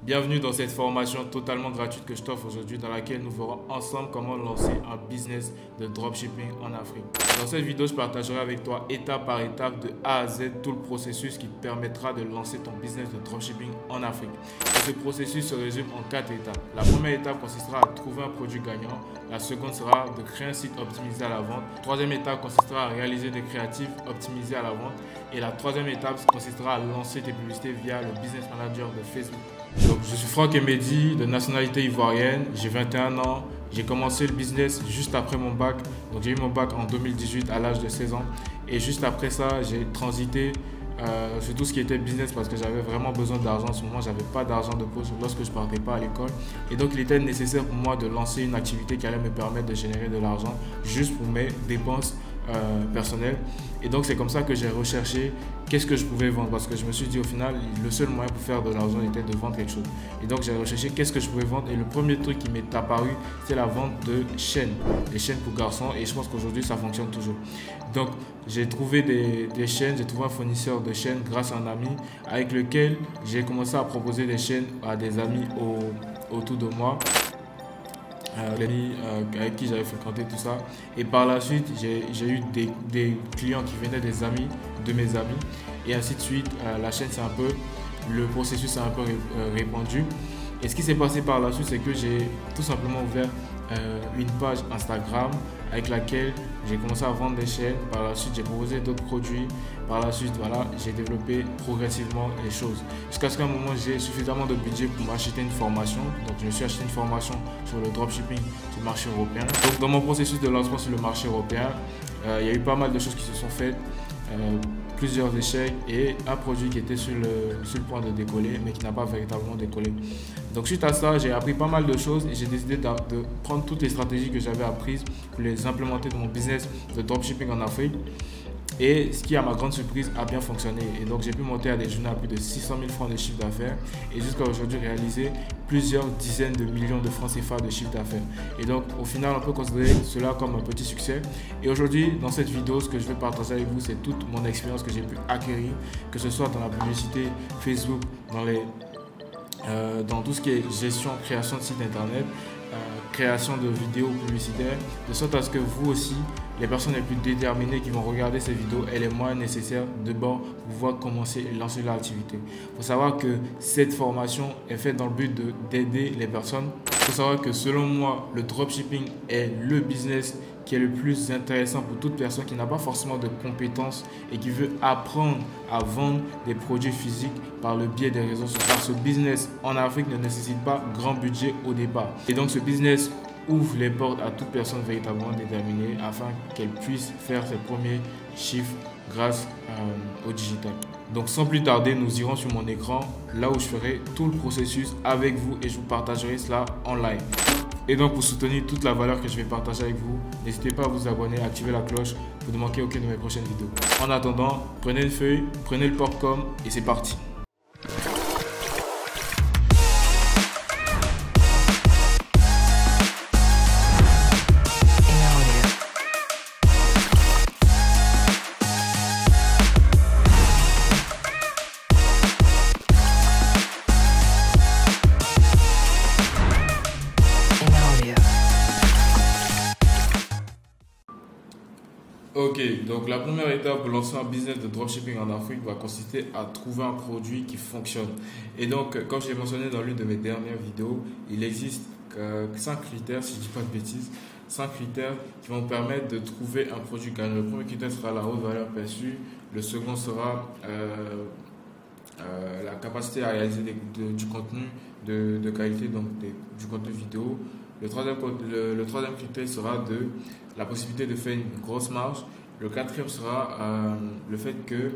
Bienvenue dans cette formation totalement gratuite que je t'offre aujourd'hui dans laquelle nous verrons ensemble comment lancer un business de dropshipping en Afrique. Dans cette vidéo, je partagerai avec toi étape par étape de A à Z tout le processus qui te permettra de lancer ton business de dropshipping en Afrique. Et ce processus se résume en 4 étapes. La première étape consistera à trouver un produit gagnant. La seconde sera de créer un site optimisé à la vente. La troisième étape consistera à réaliser des créatifs optimisés à la vente. Et la troisième étape consistera à lancer tes publicités via le Business Manager de Facebook. Donc, je suis Franck Emedi, de nationalité ivoirienne, j'ai 21 ans, j'ai commencé le business juste après mon bac. Donc j'ai eu mon bac en 2018 à l'âge de 16 ans et juste après ça, j'ai transité sur tout ce qui était business parce que j'avais vraiment besoin d'argent. En ce moment, j'avais pas d'argent de poche lorsque je partais pas à l'école et donc il était nécessaire pour moi de lancer une activité qui allait me permettre de générer de l'argent juste pour mes dépenses personnelles. Et donc c'est comme ça que j'ai recherché qu'est-ce que je pouvais vendre parce que je me suis dit au final le seul moyen pour faire de l'argent était de vendre quelque chose. Et donc j'ai recherché qu'est-ce que je pouvais vendre et le premier truc qui m'est apparu c'est la vente de chaînes, des chaînes pour garçons et je pense qu'aujourd'hui ça fonctionne toujours. Donc j'ai trouvé des chaînes, j'ai trouvé un fournisseur de chaînes grâce à un ami avec lequel j'ai commencé à proposer des chaînes à des amis autour de moi. Les amis avec qui j'avais fréquenté tout ça et par la suite j'ai eu des clients qui venaient des amis de mes amis et ainsi de suite. La chaîne c'est un peu le processus s'est un peu répandu et ce qui s'est passé par la suite c'est que j'ai tout simplement ouvert une page Instagram avec laquelle j'ai commencé à vendre des chaînes. Par la suite j'ai proposé d'autres produits. Par la suite voilà, j'ai développé progressivement les choses jusqu'à ce qu'à un moment j'ai suffisamment de budget pour m'acheter une formation. Donc je me suis acheté une formation sur le dropshipping sur le marché européen. Donc dans mon processus de lancement sur le marché européen, il y a eu pas mal de choses qui se sont faites, plusieurs échecs et un produit qui était sur le point de décoller mais qui n'a pas véritablement décollé. Donc suite à ça, j'ai appris pas mal de choses et j'ai décidé de prendre toutes les stratégies que j'avais apprises pour les implémenter dans mon business de dropshipping en Afrique. Et ce qui, à ma grande surprise, a bien fonctionné. Et donc, j'ai pu monter à des journées à plus de 600 000 francs de chiffre d'affaires et jusqu'à aujourd'hui réaliser plusieurs dizaines de millions de francs CFA de chiffre d'affaires. Et donc, au final, on peut considérer cela comme un petit succès. Et aujourd'hui, dans cette vidéo, ce que je vais partager avec vous, c'est toute mon expérience que j'ai pu acquérir, que ce soit dans la publicité Facebook, dans tout ce qui est gestion, création de site internet, création de vidéos publicitaires, de sorte à ce que vous aussi, les personnes les plus déterminées qui vont regarder ces vidéos aient les moyens nécessaires d'abord pour pouvoir commencer et lancer leur activité. Il faut savoir que cette formation est faite dans le but d'aider les personnes. Il faut savoir que selon moi, le dropshipping est le business qui est le plus intéressant pour toute personne qui n'a pas forcément de compétences et qui veut apprendre à vendre des produits physiques par le biais des réseaux sociaux. Car ce business en Afrique ne nécessite pas grand budget au départ. Et donc ce business ouvre les portes à toute personne véritablement déterminée afin qu'elle puisse faire ses premiers chiffres grâce au digital. Donc sans plus tarder, nous irons sur mon écran, là où je ferai tout le processus avec vous et je vous partagerai cela en live. Et donc pour soutenir toute la valeur que je vais partager avec vous, n'hésitez pas à vous abonner, à activer la cloche pour ne manquer aucune de mes prochaines vidéos. En attendant, prenez une feuille, prenez le popcorn et c'est parti. Ok, donc la première étape pour lancer un business de dropshipping en Afrique va consister à trouver un produit qui fonctionne. Et donc, comme je l'ai mentionné dans l'une de mes dernières vidéos, il existe 5 critères, si je ne dis pas de bêtises, 5 critères qui vont permettre de trouver un produit gagnant. Le premier critère sera la haute valeur perçue, le second sera la capacité à réaliser du contenu de qualité, donc du contenu vidéo. Le troisième critère sera la possibilité de faire une grosse marge. Le quatrième sera le fait que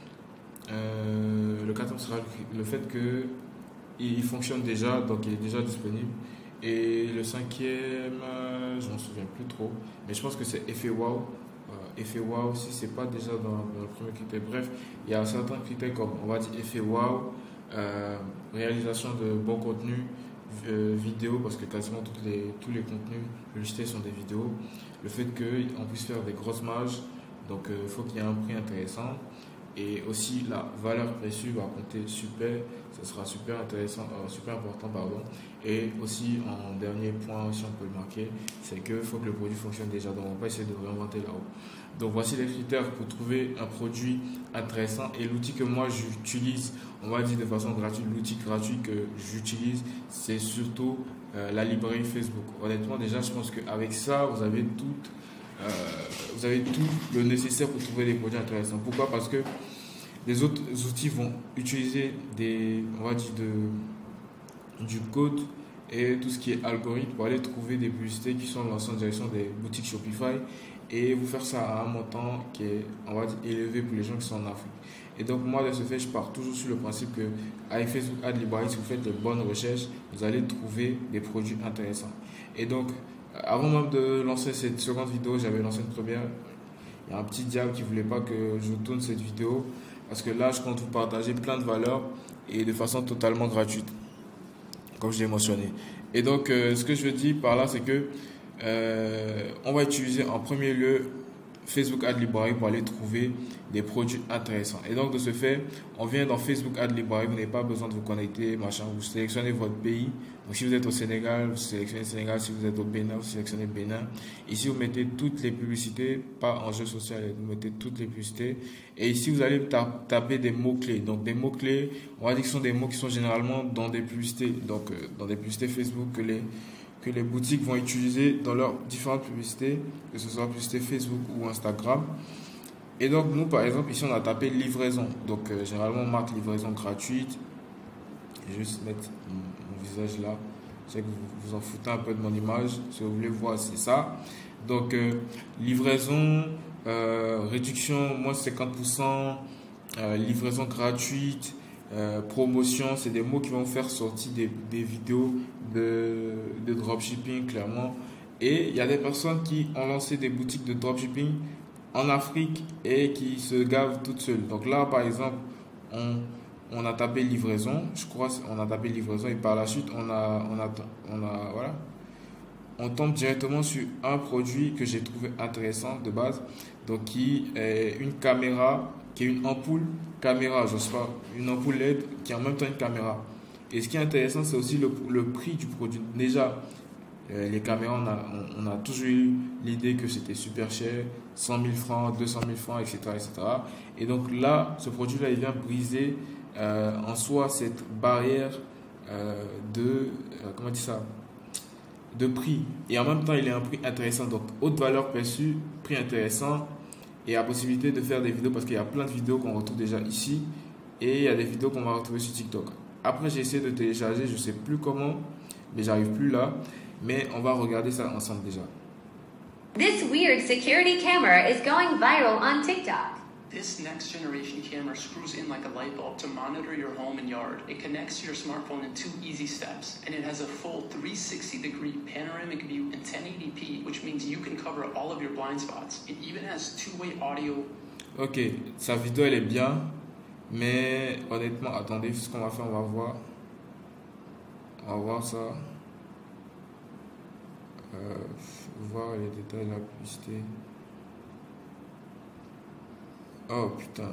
il fonctionne déjà, donc il est déjà disponible. Et le cinquième, je m'en souviens plus trop, mais je pense que c'est effet wow. Effet wow, si c'est pas déjà dans le premier critère. Bref, il y a certains critères comme on va dire effet wow, réalisation de bons contenus vidéo parce que quasiment tous les contenus publicités sont des vidéos, le fait qu'on puisse faire des grosses marges, donc il faut qu'il y ait un prix intéressant, et aussi la valeur perçue va compter ce sera super intéressant, super important, pardon. Et aussi, en dernier point, aussi on peut le marquer, c'est qu'il faut que le produit fonctionne déjà, donc on va pas essayer de réinventer là-haut. Donc voici les critères pour trouver un produit intéressant, et l'outil que moi j'utilise, on va dire de façon gratuite, l'outil gratuit que j'utilise, c'est surtout la librairie Facebook. Honnêtement, déjà, je pense qu'avec ça, vous avez tout le nécessaire pour trouver des produits intéressants. Pourquoi? Parce que les autres outils vont utiliser on va dire du code et tout ce qui est algorithme pour aller trouver des publicités qui sont lancées en direction des boutiques Shopify et vous faire ça à un montant qui est, on va dire, élevé pour les gens qui sont en Afrique. Et donc moi, de ce fait, je pars toujours sur le principe que avec Facebook Ad Library, si vous faites de bonnes recherches, vous allez trouver des produits intéressants. Et donc, avant même de lancer cette seconde vidéo, j'avais lancé une première. Il y a un petit diable qui ne voulait pas que je tourne cette vidéo parce que là, je compte vous partager plein de valeurs et de façon totalement gratuite, comme je l'ai mentionné. Et donc, ce que je veux dire par là, c'est que on va utiliser en premier lieu Facebook Ad Library pour aller trouver des produits intéressants. Et donc, de ce fait, on vient dans Facebook Ad Library, vous n'avez pas besoin de vous connecter, machin, vous sélectionnez votre pays. Donc, si vous êtes au Sénégal, vous sélectionnez Sénégal. Si vous êtes au Bénin, vous sélectionnez Bénin. Ici, vous mettez toutes les publicités, pas en jeu social, vous mettez toutes les publicités. Et ici, vous allez taper des mots-clés. Donc, des mots-clés, on va dire que ce sont des mots qui sont généralement dans des publicités. Donc, dans des publicités Facebook que les boutiques vont utiliser dans leurs différentes publicités, que ce soit publicité Facebook ou Instagram. Et donc, nous, par exemple, ici, on a tapé livraison. Donc, généralement, on marque livraison gratuite. Je vais juste mettre mon visage là. Je sais que vous vous en foutez un peu de mon image. Si vous voulez voir, c'est ça. Donc, livraison, réduction, moins 50%, livraison gratuite, promotion, c'est des mots qui vont faire sortir des vidéos de dropshipping, clairement. Et il y a des personnes qui ont lancé des boutiques de dropshipping en Afrique et qui se gavent toutes seules. Donc là, par exemple, on a tapé livraison, je crois, on a tapé livraison et par la suite, voilà, on tombe directement sur un produit que j'ai trouvé intéressant de base, donc qui est une caméra, qui est une ampoule caméra, je sais pas, une ampoule LED qui est en même temps une caméra. Et ce qui est intéressant, c'est aussi le prix du produit. Déjà, les caméras, on a toujours eu l'idée que c'était super cher, 100 000 francs, 200 000 francs, etc., etc. Et donc là, ce produit-là, il vient briser en soi cette barrière comment dire ça, de prix. Et en même temps, il est un prix intéressant. Donc, haute valeur perçue, prix intéressant et la possibilité de faire des vidéos parce qu'il y a plein de vidéos qu'on retrouve déjà ici et il y a des vidéos qu'on va retrouver sur TikTok. Après, j'ai essayé de télécharger, je ne sais plus comment, mais j'arrive plus là. Mais on va regarder ça ensemble déjà. This weird security camera is going viral on TikTok. This next generation camera screws in like a light bulb to monitor your home and yard. It connects to your smartphone in 2 easy steps, and it has a full 360-degree panoramic view in 1080p, which means you can cover all of your blind spots. It even has two-way audio. Ok, sa vidéo elle est bien, mais honnêtement, attendez, ce qu'on va faire, on va voir ça. Voir les détails de la publicité. Oh putain.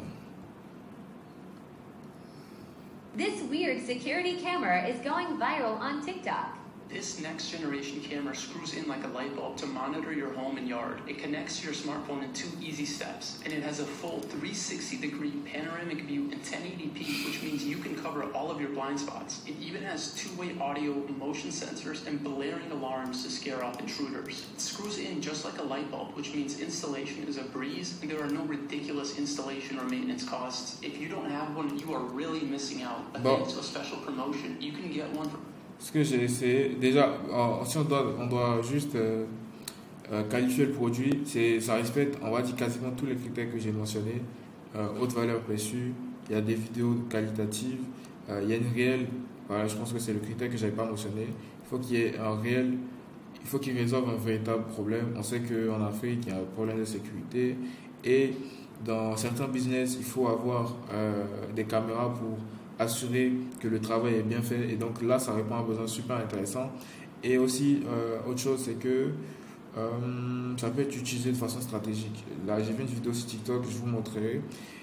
This weird security camera is going viral on TikTok. This next generation camera screws in like a light bulb to monitor your home and yard. It connects to your smartphone in 2 easy steps, and it has a full 360-degree panoramic view in 1080p, which means you can cover all of your blind spots. It even has two-way audio, motion sensors, and blaring alarms to scare off intruders. It screws in just like a light bulb, which means installation is a breeze, and there are no ridiculous installation or maintenance costs. If you don't have one, you are really missing out. Thanks to a special promotion, you can get one for... Ce que j'ai essayé, déjà, si on doit juste qualifier le produit, ça respecte, on va dire, quasiment tous les critères que j'ai mentionnés. Haute valeur perçue, il y a des vidéos qualitatives, il y a une réelle, voilà, je pense que c'est le critère que je n'avais pas mentionné. Il faut qu'il y ait un réel, il faut qu'il résolve un véritable problème. On sait qu'en Afrique, il y a un problème de sécurité et dans certains business, il faut avoir des caméras pour assurer que le travail est bien fait, et donc là ça répond à un besoin super intéressant. Et aussi autre chose, c'est que ça peut être utilisé de façon stratégique. Là j'ai vu une vidéo sur TikTok, je vous montrerai.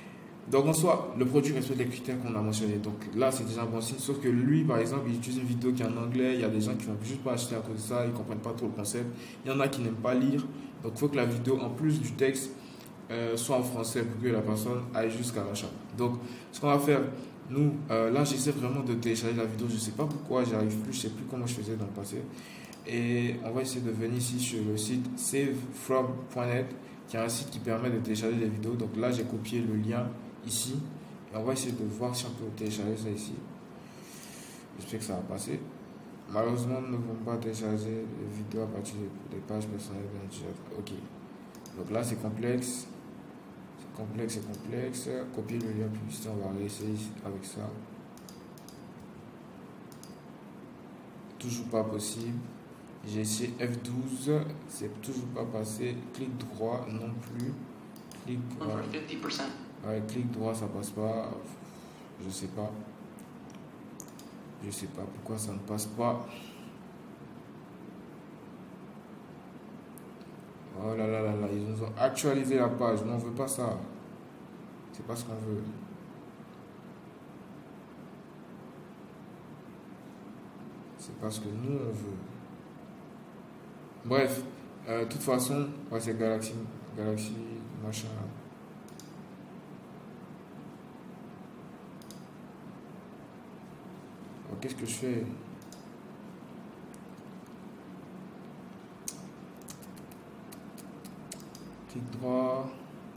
Donc en soi, le produit respecte les critères qu'on a mentionnés. Donc là, c'est déjà un bon signe. Sauf que lui, par exemple, il utilise une vidéo qui est en anglais. Il y a des gens qui ne vont juste pas acheter à cause de ça. Ils ne comprennent pas trop le concept. Il y en a qui n'aiment pas lire. Donc il faut que la vidéo, en plus du texte, soit en français pour que la personne aille jusqu'à l'achat. Donc ce qu'on va faire, nous, là, j'essaie vraiment de télécharger la vidéo. Je ne sais pas pourquoi, j'y arrive plus. Je ne sais plus comment je faisais dans le passé. Et on va essayer de venir ici sur le site savefrom.net, qui est un site qui permet de télécharger des vidéos. Donc là, j'ai copié le lien ici et on va essayer de voir si on peut télécharger ça ici. J'espère que ça va passer. Malheureusement, nous ne pouvons pas télécharger les vidéos à partir des pages personnelles d'un. Ok, donc là c'est complexe, c'est complexe. Copier le lien publicité, on va essayer avec ça. Toujours pas possible. J'ai essayé F12, c'est toujours pas passé. Clic droit non plus. Clic droit. Ouais, clic droit, ça passe pas. Je sais pas. Je sais pas pourquoi ça ne passe pas. Oh là là là là, ils nous ont actualisé la page. Non, on veut pas ça. C'est pas ce qu'on veut. C'est pas ce que nous on veut. Bref, de toute façon, ouais, c'est Galaxy machin. Alors, qu'est-ce que je fais? Clic droit.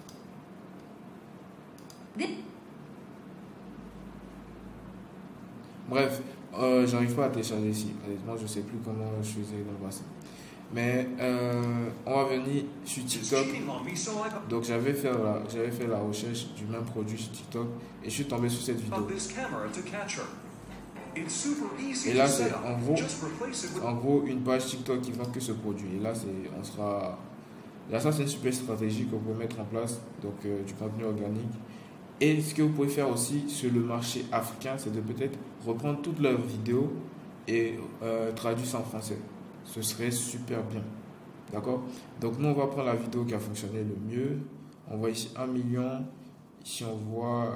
Bref, j'arrive pas à télécharger ici. Honnêtement, je sais plus comment je faisais dans le passé. Mais on va venir sur TikTok. Donc j'avais fait la recherche du même produit sur TikTok et je suis tombé sur cette vidéo. Et là c'est en gros une page TikTok qui vend que ce produit. Et là ça c'est une super stratégie que vous pouvez mettre en place, donc du contenu organique. Et ce que vous pouvez faire aussi sur le marché africain, c'est de peut-être reprendre toutes leurs vidéos et traduire ça en français. Ce serait super bien. D'accord? Donc nous on va prendre la vidéo qui a fonctionné le mieux. On voit ici 1 million. Ici on voit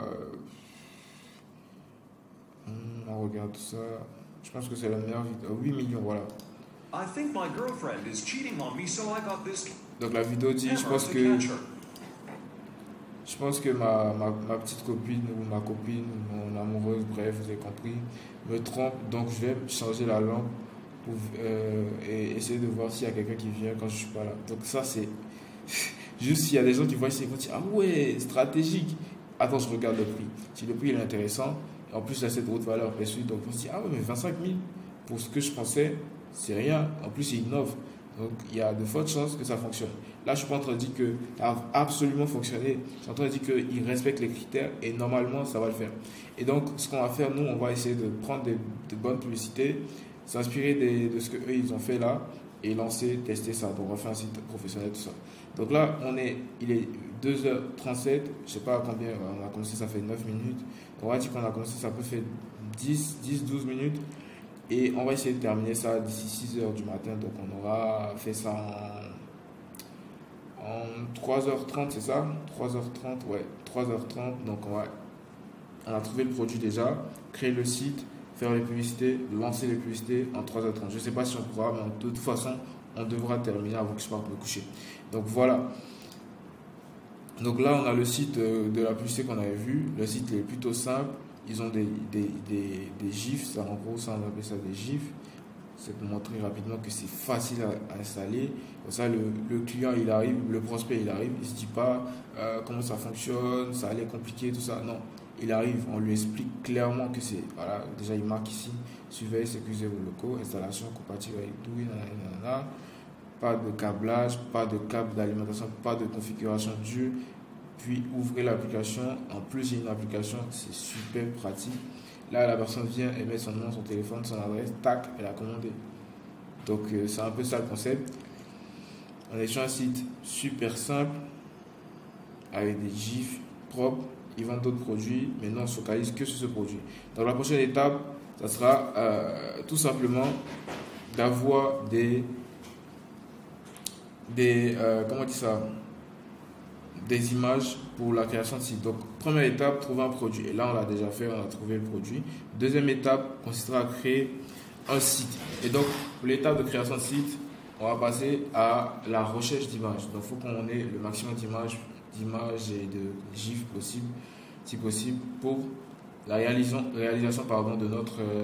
on regarde tout ça. Je pense que c'est la meilleure vidéo. 8 millions, voilà. Donc la vidéo dit, je pense que ma petite copine ou ma copine, mon amoureuse, bref, vous avez compris, me trompe. Donc je vais changer la lampe pour, et essayer de voir s'il y a quelqu'un qui vient quand je suis pas là. Donc ça c'est juste s'il y a des gens qui voient ici et qui disent ah ouais, stratégique. Attends, je regarde le prix. Si le prix est intéressant, en plus il y a cette haute valeur perçue, donc on se dit ah ouais, mais 25 000 pour ce que je pensais, c'est rien. En plus il innove. Donc il y a de fortes chances que ça fonctionne. Là je suis pas en train de dire que ça va absolument fonctionner. Je suis en train de dire qu'il respecte les critères et normalement ça va le faire. Et donc ce qu'on va faire, nous on va essayer de prendre de bonnes publicités, s'inspirer de ce qu'eux ils ont fait là et lancer, tester ça. Donc on va faire un site professionnel, tout ça. Donc là il est 2h37, je sais pas combien, on a commencé, ça fait 9 minutes. On va dire qu'on a commencé, ça peut faire 10-12 minutes. Et on va essayer de terminer ça d'ici 6h du matin. Donc on aura fait ça en 3h30, c'est ça? 3h30, ouais, 3h30. Donc on a trouvé le produit déjà, créer le site, faire les publicités, lancer les publicités en 3h30. Je ne sais pas si on pourra, mais de toute façon, on devra terminer avant que je parte me coucher. Donc voilà. Donc là, on a le site de la publicité qu'on avait vu. Le site est plutôt simple. Ils ont des gifs, ça, en gros, ça, on appelle ça des gifs. C'est pour montrer rapidement que c'est facile à installer. Comme ça, le client, il arrive, le prospect, il arrive, il ne se dit pas comment ça fonctionne, ça allait compliqué, tout ça. Non, il arrive, on lui explique clairement que c'est, voilà, déjà il marque ici, surveillez, sécurisez vos locaux, installation compatible avec tout, nanana. Pas de câblage, pas de câble d'alimentation, pas de configuration dure. Puis ouvrez l'application. En plus, il y a une application, c'est super pratique. Là, la personne vient et met son nom, son téléphone, son adresse, tac, elle a commandé. Donc, c'est un peu ça le concept. On est sur un site super simple, avec des gifs propres. Ils vendent d'autres produits, mais non, on se focalise que sur ce produit. Donc, la prochaine étape, ça sera tout simplement d'avoir comment on dit ça? des images pour la création de site. Donc, première étape, trouver un produit. Et là, on l'a déjà fait, on a trouvé le produit. Deuxième étape consistera à créer un site. Et donc, pour l'étape de création de site, on va passer à la recherche d'images. Donc, il faut qu'on ait le maximum d'images et de GIF possible, si possible, pour la réalisation pardon, de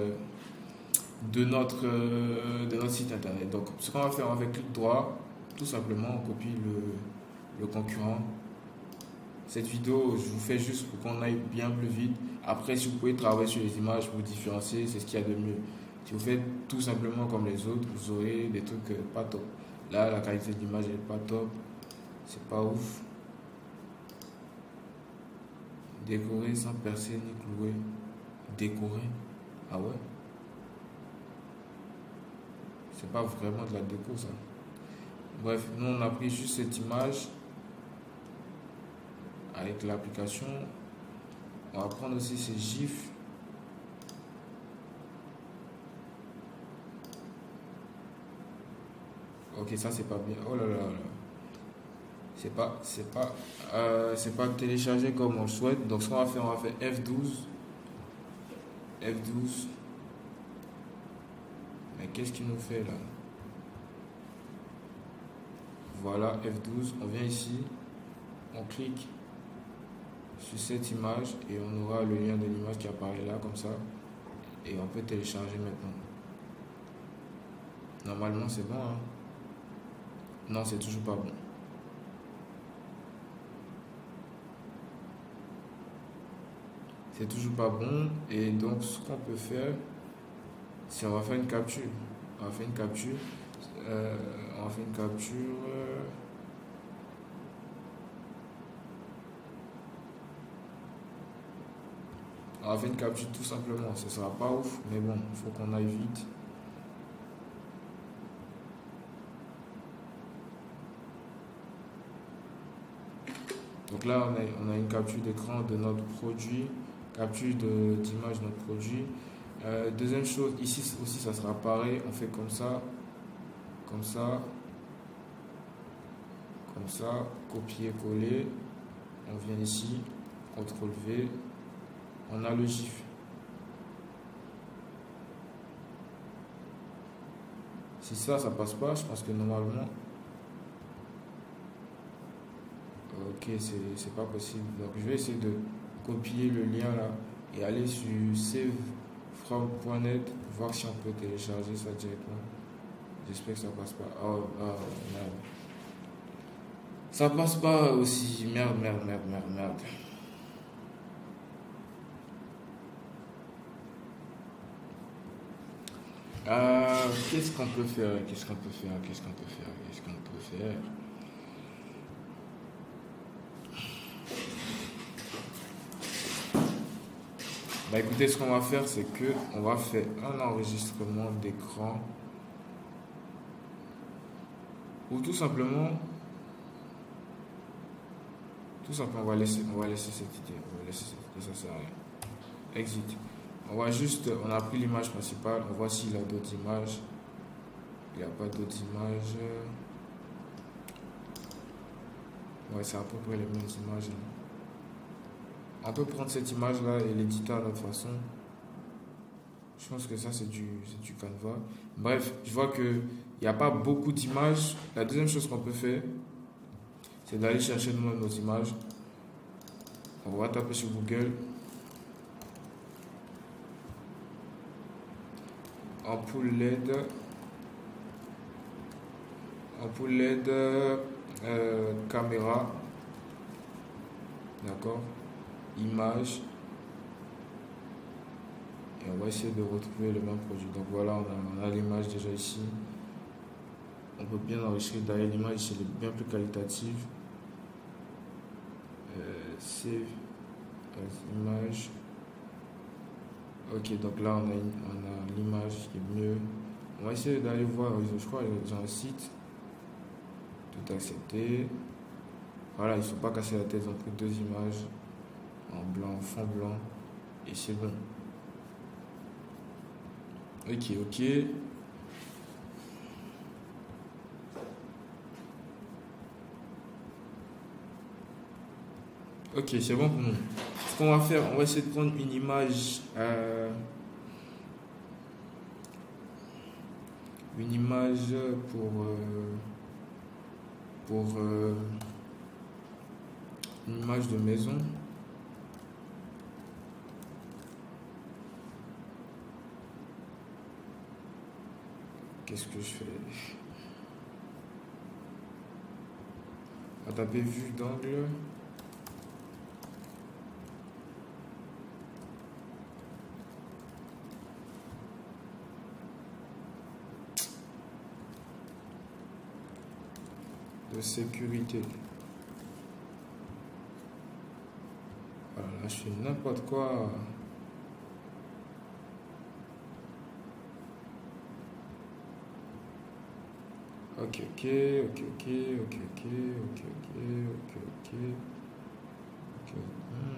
notre site internet. Donc, ce qu'on va faire, on va faire clic droit, tout simplement, on copie le concurrent. Cette vidéo, je vous fais juste pour qu'on aille bien plus vite. Après, si vous pouvez travailler sur les images pour vous différencier, c'est ce qu'il y a de mieux. Si vous faites tout simplement comme les autres, vous aurez des trucs pas top. Là, la qualité de l'image n'est pas top. C'est pas ouf. Décorer sans percer ni clouer. Décorer? Ah ouais? C'est pas vraiment de la déco ça. Bref, nous on a pris juste cette image avec l'application. On va prendre aussi ces gifs. Ok, ça c'est pas bien. Oh là là là. C'est pas téléchargé comme on le souhaite. Donc ce qu'on va faire, on va faire F12. F12. Mais qu'est-ce qu'il nous fait là? Voilà, F12. On vient ici. On clique sur cette image et on aura le lien de l'image qui apparaît là comme ça. Et on peut télécharger maintenant. Normalement c'est bon, hein? Non, c'est toujours pas bon. C'est toujours pas bon. Et donc, ce qu'on peut faire, c'est on va faire une capture. On va faire une capture. On va faire une capture. On va faire une capture tout simplement. Ce sera pas ouf, mais bon, il faut qu'on aille vite. Donc là, on a une capture d'écran de notre produit, capture d'image de notre produit. Deuxième chose, ici aussi, ça sera pareil. On fait comme ça, comme ça, comme ça, copier-coller. On vient ici, CTRL-V. On a le GIF. Si ça passe pas, je pense que normalement... Ok, c'est pas possible. Donc je vais essayer de copier le lien là et aller sur savefrom.net, voir si on peut télécharger ça directement. J'espère que ça passe pas. Oh, merde. Ça passe pas aussi. Merde. Qu'est-ce qu'on peut faire? Bah écoutez, ce qu'on va faire, c'est que on va faire un enregistrement d'écran ou tout simplement on va laisser cette idée, ça sert à rien. Exit. On a pris l'image principale, on voit s'il a d'autres images. Il n'y a pas d'autres images. Ouais, c'est à peu près les mêmes images. On peut prendre cette image là et l'éditer à notre façon. Je pense que ça c'est du Canva. Bref, je vois qu'il n'y a pas beaucoup d'images. La deuxième chose qu'on peut faire, c'est d'aller chercher nous-mêmes nos images. On va taper sur Google. Ampoule LED caméra. D'accord, image, et on va essayer de retrouver le même produit. Donc voilà, on a l'image déjà ici. On peut bien enregistrer derrière l'image, c'est bien plus qualitative. Save as image. Ok, donc là on a l'image qui est mieux. On va essayer d'aller voir, je crois ils ont un site. Tout accepté. Voilà, ils ne sont pas cassés la tête, ils ont pris deux images en blanc, fond blanc, et c'est bon. Ok. Ok, c'est bon pour nous. Ce qu'on va faire, on va essayer de prendre une image pour une image de maison. Qu'est-ce que je fais? On va taper vue d'angle. De sécurité. Voilà, là je fais n'importe quoi. Ok, ok, ok, ok, ok, ok, ok, ok, ok, ok, ok.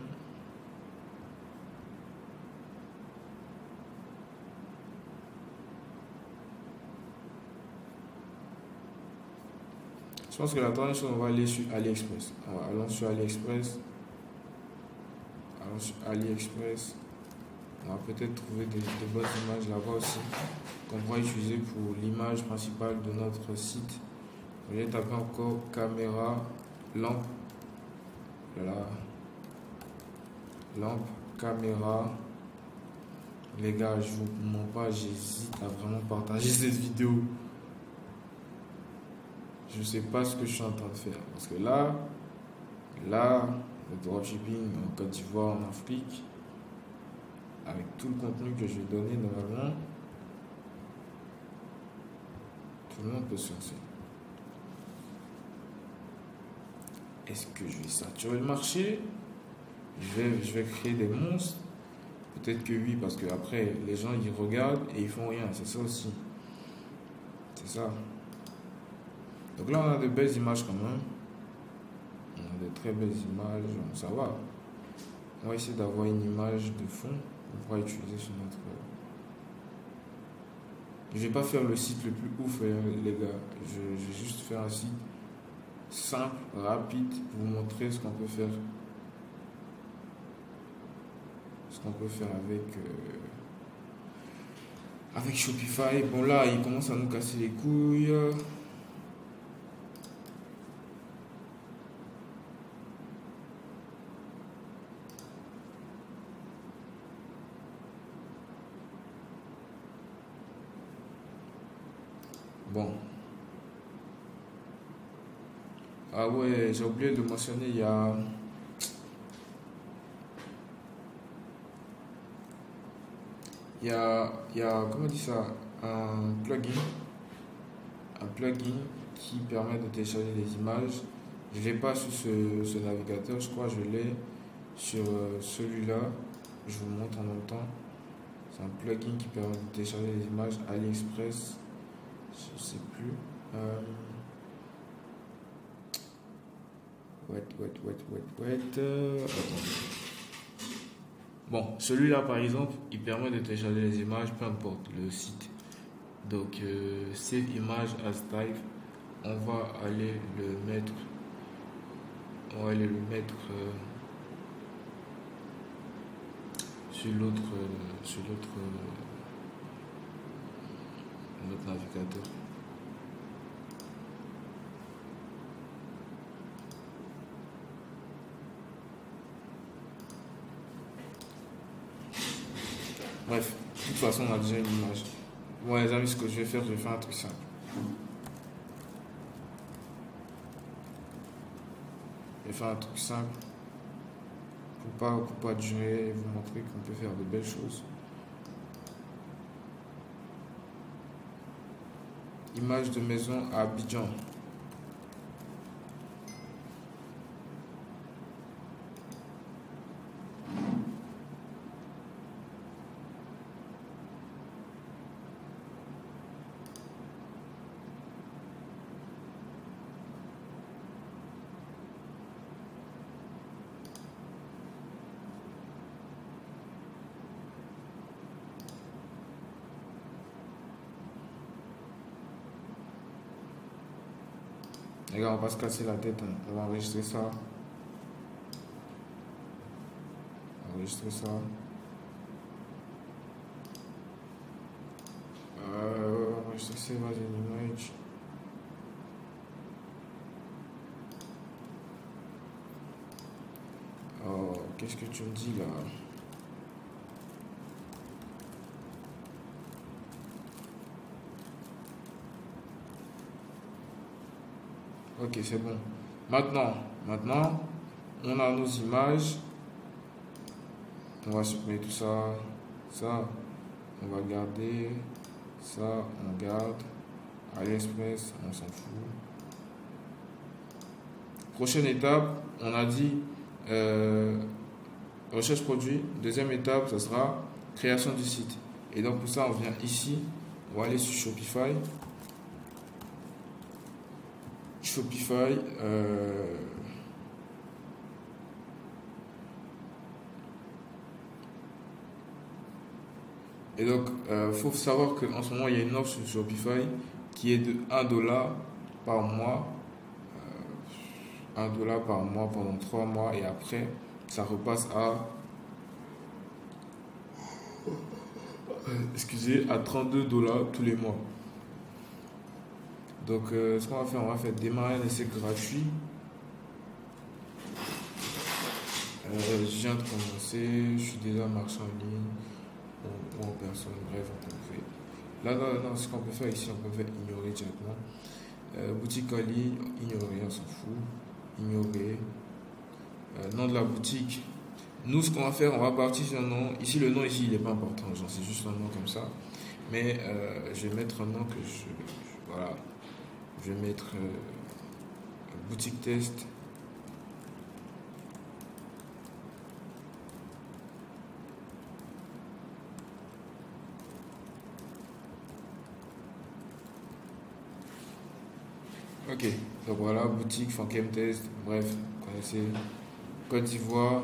Je pense que la dernière chose, on va aller sur AliExpress. Allons sur AliExpress. Allons sur AliExpress. On va peut-être trouver des bonnes images là-bas aussi qu'on pourra utiliser pour l'image principale de notre site. Je vais taper encore caméra, lampe. Voilà. Lampe, caméra. Les gars, je vous mens pas, j'hésite à vraiment partager cette vidéo. Je sais pas ce que je suis en train de faire. Parce que là, le dropshipping en Côte d'Ivoire, en Afrique, avec tout le contenu que je vais donner normalement, tout le monde peut se lancer. Est-ce que je vais saturer le marché? Je vais créer des monstres? Peut-être que oui, parce que après les gens ils regardent et ils font rien. C'est ça aussi. C'est ça. Donc là, on a de belles images quand même. On a de très belles images. Ça va. On va essayer d'avoir une image de fond qu'on pourra utiliser sur notre... Je vais pas faire le site le plus ouf, les gars. Je vais juste faire un site simple, rapide, pour vous montrer ce qu'on peut faire. Ce qu'on peut faire avec Shopify. Bon là, il commence à nous casser les couilles. Bon. Ah ouais, j'ai oublié de mentionner, il y a comment on dit ça, un plugin qui permet de télécharger des images. Je ne l'ai pas sur ce navigateur, je crois que je l'ai sur celui-là. Je vous montre en même temps. C'est un plugin qui permet de télécharger des images AliExpress. Je sais plus. Bon, celui-là par exemple, il permet de télécharger les images, peu importe le site. Donc, save image as type, on va aller le mettre. Sur l'autre navigateur. Bref, de toute façon, on a déjà une image. Bon, les amis, ce que je vais faire un truc simple. Je vais faire un truc simple pour pas durer et vous montrer qu'on peut faire de belles choses. Image de maison à Abidjan. Les gars, on va se casser la tête, hein. On va enregistrer ça. enregistrer ça. Enregistrer save as an image. Oh, qu'est-ce que tu me dis là? Ok, c'est bon. Maintenant, on a nos images. On va supprimer tout ça. Ça, on va garder. Ça, on garde. AliExpress, on s'en fout. Prochaine étape, on a dit recherche produit. Deuxième étape, ça sera création du site. Et donc pour ça, on vient ici. On va aller sur Shopify. Shopify. Et donc, faut savoir qu'en ce moment, il y a une offre sur Shopify qui est de $1 par mois. $1 par mois pendant 3 mois et après, ça repasse à à $32 tous les mois. Donc, ce qu'on va faire, on va faire démarrer un essai gratuit. Je viens de commencer, je suis déjà marchand en ligne. Ou en personne, bref, on peut faire. Là, non, ce qu'on peut faire ici, on peut faire ignorer directement. Boutique en ligne, ignorer, on s'en fout. Ignorer. Nom de la boutique. Nous, ce qu'on va faire, on va partir sur un nom. Ici, le nom, ici, il n'est pas important. Genre, c'est juste un nom comme ça. Mais je vais mettre un nom que voilà. Je vais mettre boutique test. Ok, donc voilà, boutique, Fankem Test, bref, vous connaissez. Côte d'Ivoire.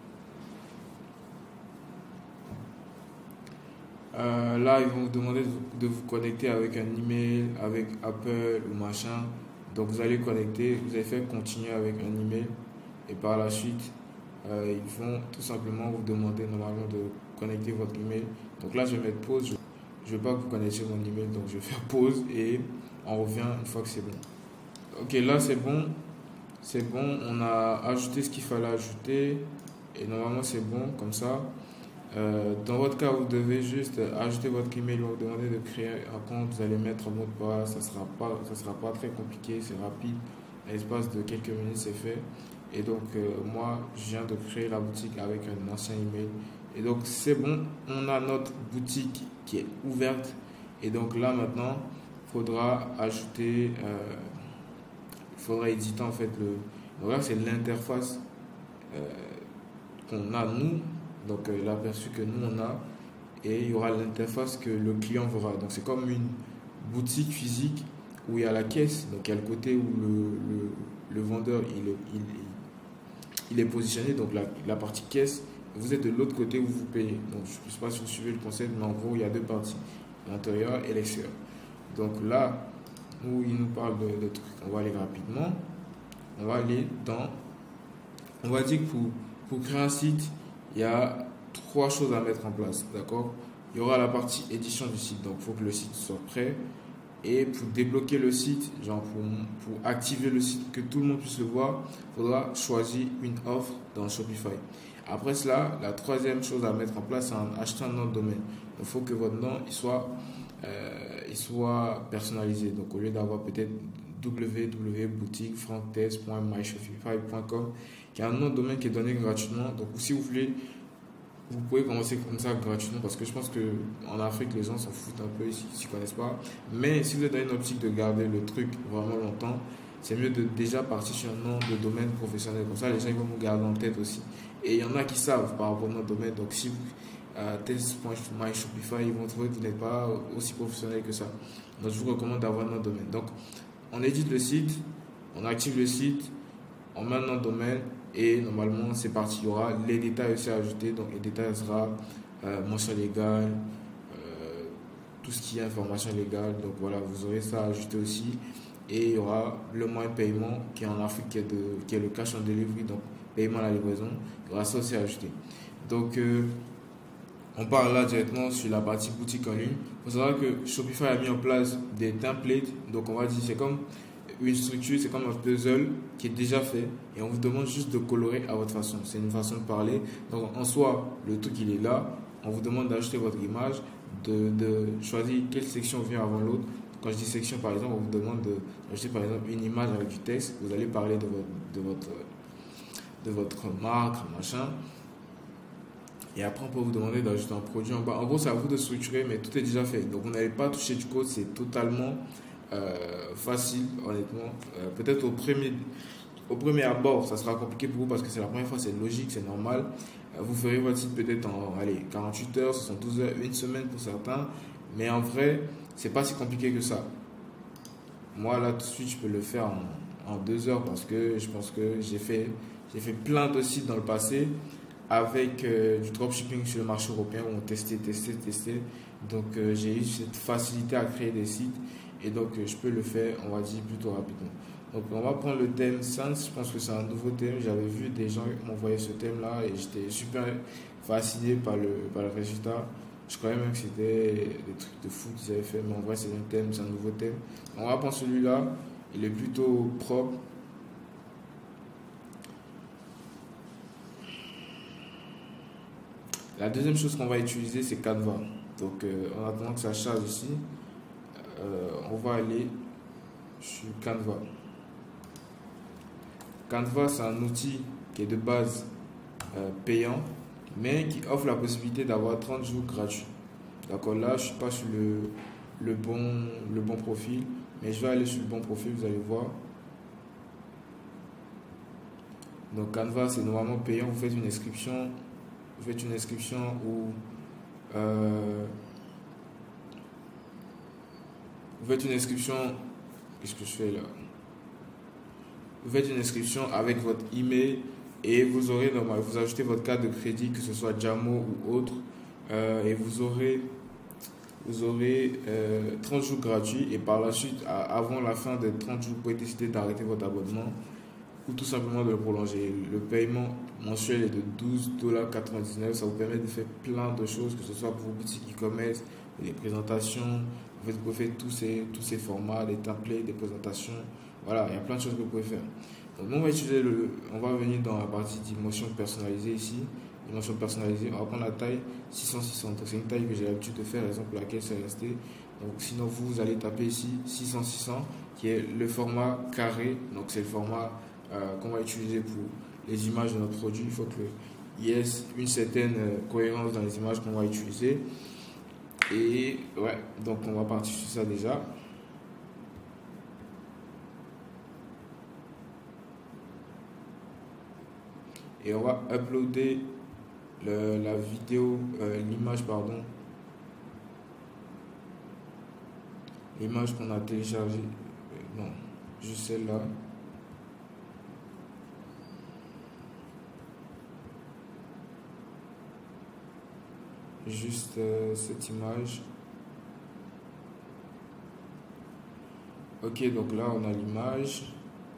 Là, ils vont vous demander de vous connecter avec un email, avec Apple ou machin. Donc vous allez connecter, vous allez faire continuer avec un email. Et par la suite, ils vont tout simplement vous demander normalement de connecter votre email. Donc là, je vais mettre pause. Je ne vais pas que vous connectiez mon email, donc je vais faire pause et on revient une fois que c'est bon. Ok, là c'est bon, on a ajouté ce qu'il fallait ajouter et normalement c'est bon comme ça. Dans votre cas, vous devez juste ajouter votre email, vous demander de créer un compte, vous allez mettre un mot de passe, ça sera pas très compliqué, c'est rapide, à l'espace de quelques minutes c'est fait. Et donc moi je viens de créer la boutique avec un ancien email et donc c'est bon, on a notre boutique qui est ouverte et donc là maintenant il faudra ajouter il faudra éditer en fait donc là c'est l'interface qu'on a nous, donc l'aperçu que nous on a, et il y aura l'interface que le client verra. Donc c'est comme une boutique physique où il y a la caisse, donc il y a le côté où le vendeur il est positionné, donc la partie caisse, vous êtes de l'autre côté où vous payez. Donc je ne sais pas si vous suivez le concept, mais en gros il y a deux parties, l'intérieur et l'extérieur. Donc là où il nous parle de trucs, on va aller rapidement. On va aller dans... On va dire que pour créer un site, il y a 3 choses à mettre en place, d'accord? Il y aura la partie édition du site, donc il faut que le site soit prêt. Et pour débloquer le site, genre pour activer le site, que tout le monde puisse le voir, il faudra choisir une offre dans Shopify. Après cela, la troisième chose à mettre en place, c'est acheter un nom de domaine. Il faut que votre nom il soit personnalisé. Donc au lieu d'avoir peut-être www.boutiquefranktest.myshopify.com, qui est un nom de domaine qui est donné gratuitement. Donc si vous voulez, vous pouvez commencer comme ça gratuitement, parce que je pense qu'en Afrique les gens s'en foutent un peu, ils ne connaissent pas. Mais si vous êtes dans une optique de garder le truc vraiment longtemps, c'est mieux de déjà partir sur un nom de domaine professionnel. Comme ça les gens ils vont vous garder en tête aussi. Et il y en a qui savent par rapport au nom de domaine. Donc si vous test.myshopify, ils vont trouver que vous n'êtes pas aussi professionnel que ça. Donc je vous recommande d'avoir un nom de domaine. Donc on édite le site, on active le site, on met un nom de domaine et normalement c'est parti. Il y aura les détails aussi à ajouter. Donc les détails sera mention légale, tout ce qui est information légale. Donc voilà, vous aurez ça à ajouter aussi. Et il y aura le moyen de paiement qui est en Afrique, qui est le cash on delivery, donc paiement à la livraison. Il y aura ça aussi à ajouter. Donc, on parle là directement sur la partie boutique en ligne. Il faut savoir que Shopify a mis en place des templates. Donc, on va dire c'est comme une structure, c'est comme un puzzle qui est déjà fait. Et on vous demande juste de colorer à votre façon. C'est une façon de parler. Donc, en soi, le truc, il est là. On vous demande d'ajouter votre image, de choisir quelle section vient avant l'autre. Quand je dis section, par exemple, on vous demande d'ajouter par exemple une image avec du texte. Vous allez parler de votre marque, machin. Et après, on peut vous demander d'ajouter un produit en bas. En gros, c'est à vous de structurer, mais tout est déjà fait. Donc, vous n'allez pas toucher du code. C'est totalement facile, honnêtement. Peut-être au premier abord, ça sera compliqué pour vous parce que c'est la première fois, c'est logique, c'est normal. Vous ferez votre site peut-être en 48 heures, 72 heures, une semaine pour certains. Mais en vrai, c'est pas si compliqué que ça. Moi, là, tout de suite, je peux le faire en 2 heures parce que je pense que j'ai fait plein de sites dans le passé avec du dropshipping sur le marché européen où on testait. Donc, j'ai eu cette facilité à créer des sites et donc je peux le faire, on va dire, plutôt rapidement. Donc, on va prendre le thème Sans. Je pense que c'est un nouveau thème. J'avais vu des gens m'envoyer ce thème-là et j'étais super fasciné par le résultat. Je croyais même que c'était des trucs de fou qu'ils avaient fait, mais en vrai, c'est un thème, c'est un nouveau thème. On va prendre celui-là. Il est plutôt propre. La deuxième chose qu'on va utiliser, c'est Canva. Donc, en attendant que ça charge ici, on va aller sur Canva. Canva, c'est un outil qui est de base payant, mais qui offre la possibilité d'avoir 30 jours gratuits. D'accord, là, je ne suis pas sur le bon profil, mais je vais aller sur le bon profil, vous allez voir. Donc, Canva, c'est normalement payant. Vous faites une inscription. Où vous faites une inscription. Qu'est-ce que je fais là? Vous faites une inscription avec votre email et vous aurez vous ajoutez votre carte de crédit, que ce soit Jamo ou autre, et vous aurez 30 jours gratuits et par la suite, avant la fin des 30 jours, vous pouvez décider d'arrêter votre abonnement ou tout simplement de le prolonger. Le paiement mensuel est de $12,99. Ça vous permet de faire plein de choses, que ce soit pour vos boutiques e-commerce, des présentations. En fait, vous pouvez faire tous ces formats, des templates, des présentations. Voilà, il y a plein de choses que vous pouvez faire. Donc, nous, on va venir dans la partie dimension personnalisée ici. Dimension personnalisée, on va prendre la taille 600-600. Donc, c'est une taille que j'ai l'habitude de faire, raison pour laquelle c'est resté. Donc, sinon, vous allez taper ici 600-600, qui est le format carré. Donc, c'est le format qu'on va utiliser pour les images de notre produit. Il faut qu'il y ait une certaine cohérence dans les images qu'on va utiliser. Et ouais, donc on va partir sur ça déjà. Et on va uploader la vidéo, l'image qu'on a téléchargée. Non, juste celle-là. Juste cette image. Ok, donc là on a l'image.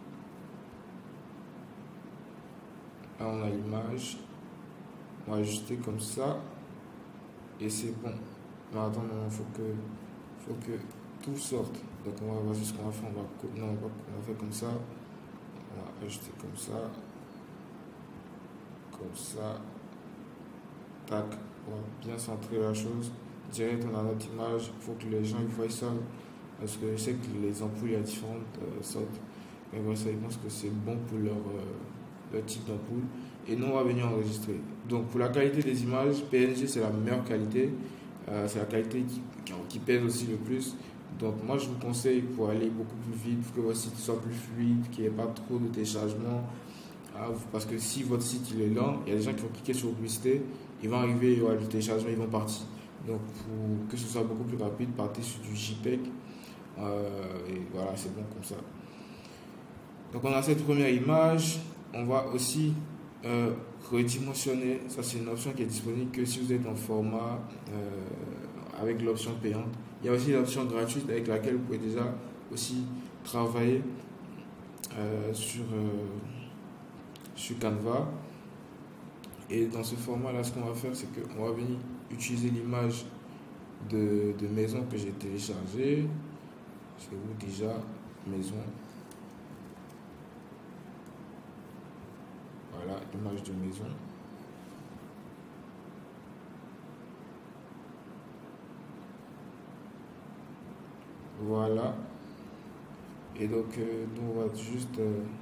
Là on a l'image. On va ajuster comme ça. Et c'est bon. Mais attends, il faut que tout sorte. Donc on va voir ce qu'on va faire. On va faire comme ça. On va ajuster comme ça. Comme ça. Tac. On va bien centrer la chose. Direct, on a notre image. Il faut que les gens ils voient ça. Parce que je sais que les ampoules, il y a différentes sortes. Mais voilà, ça, je pense que c'est bon pour leur type d'ampoule. Et nous, on va venir enregistrer. Donc, pour la qualité des images, PNG, c'est la meilleure qualité. C'est la qualité qui pèse aussi le plus. Donc, moi, je vous conseille pour aller beaucoup plus vite, pour que votre site soit plus fluide, qu'il n'y ait pas trop de téléchargement. Parce que si votre site il est lent, il y a des gens qui vont cliquer sur publicité, ils vont arriver, il y aura le téléchargement, ils vont partir. Donc pour que ce soit beaucoup plus rapide, partez sur du JPEG. Et voilà, c'est bon comme ça. Donc on a cette première image. On va aussi redimensionner. Ça, c'est une option qui est disponible que si vous êtes en format avec l'option payante. Il y a aussi l'option gratuite avec laquelle vous pouvez déjà aussi travailler sur Canva. Et dans ce format-là, ce qu'on va faire, c'est qu'on va venir utiliser l'image de maison que j'ai téléchargée. C'est où déjà? Maison. Voilà, image de maison. Voilà. Et donc, nous, on va juste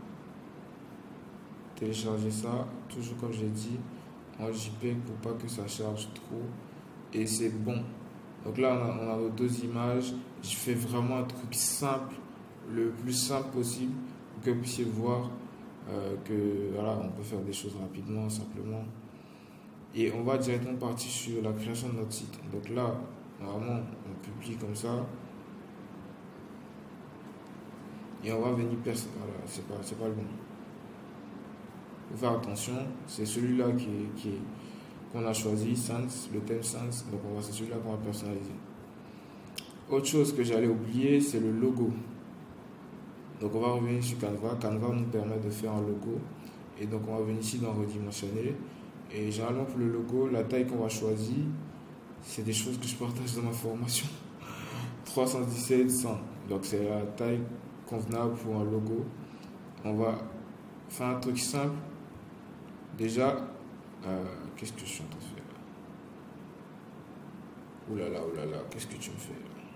télécharger ça, toujours comme j'ai dit, en JPEG pour pas que ça charge trop. Et c'est bon. Donc là, on a nos deux images. Je fais vraiment un truc simple, le plus simple possible, pour que vous puissiez voir que voilà, on peut faire des choses rapidement, simplement. Et on va directement partir sur la création de notre site. Donc là, normalement, on publie comme ça. Et on va venir percer. Voilà, c'est pas le bon. Il faut faire attention. C'est celui-là qu'on a choisi, Sans, le thème Sans. Donc c'est celui-là qu'on va personnaliser. Autre chose que j'allais oublier, c'est le logo. Donc on va revenir sur Canva. Canva nous permet de faire un logo. Et donc on va venir ici dans redimensionner. Et généralement pour le logo, la taille qu'on va choisir, c'est des choses que je partage dans ma formation. 317, 100. Donc c'est la taille convenable pour un logo. On va faire un truc simple. Déjà, qu'est-ce que je suis en train de faire? Oulala, qu'est-ce que tu me fais?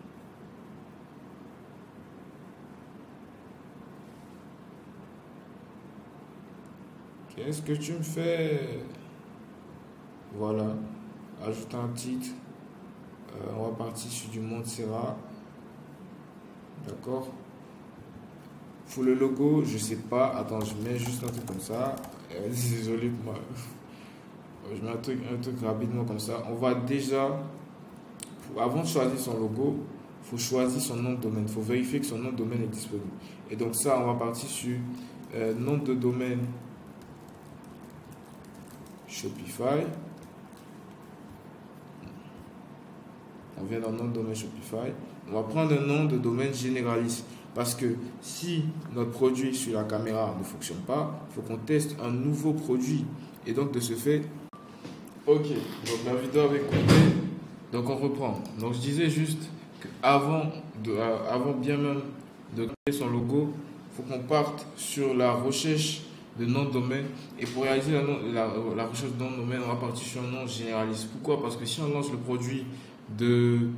Qu'est-ce que tu me fais? Voilà, ajouter un titre. On va partir sur du Montserrat. D'accord. Pour le logo, je sais pas. Attends, je mets juste un truc comme ça. Désolé pour moi. Je mets un truc rapidement comme ça. On va déjà, avant de choisir son logo, il faut choisir son nom de domaine. Il faut vérifier que son nom de domaine est disponible. Et donc ça, on va partir sur nom de domaine Shopify. On vient dans nom de domaine Shopify. On va prendre un nom de domaine généraliste. Parce que si notre produit sur la caméra ne fonctionne pas, il faut qu'on teste un nouveau produit. Et donc de ce fait, ok, donc la vidéo avait coupé. Donc on reprend. Donc je disais juste qu'avant bien même de créer son logo, il faut qu'on parte sur la recherche de nom de domaine. Et pour réaliser la recherche de nom de domaine, on va partir sur un nom généraliste. Pourquoi? Parce que si on lance le produit de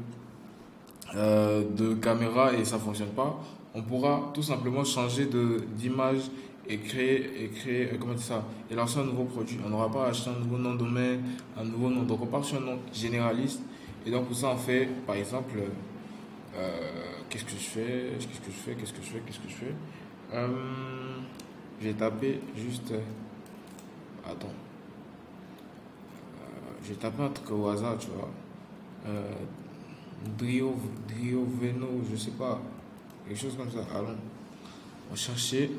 caméra et ça ne fonctionne pas, on pourra tout simplement changer d'image et créer comment dire ça, et lancer un nouveau produit. On n'aura pas à acheter un nouveau nom de domaine, un nouveau nom. Donc on part sur un nom généraliste. Et donc pour ça on fait par exemple qu'est-ce que je fais? Je vais taper juste attends. Je vais taper un truc au hasard, tu vois. Drioveno, je sais pas, quelque chose comme ça. Allons, on va chercher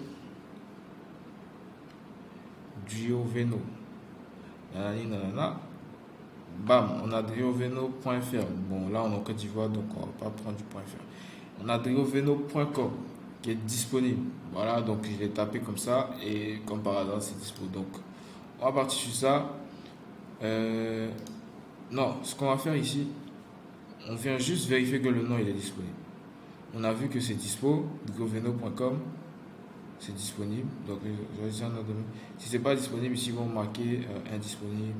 Drioveno. Nanana. Bam, on a drioveno.fr. Bon, là on est en Côte d'Ivoire, donc on va pas prendre du .fr. On a drioveno.com qui est disponible. Voilà, donc je l'ai tapé comme ça et comme par hasard c'est disponible. Donc on va partir sur ça. Non, ce qu'on va faire ici, on vient juste vérifier que le nom il est disponible. On a vu que c'est dispo, drioveno.com, c'est disponible. Donc si c'est pas disponible, ici ils vont marquer indisponible.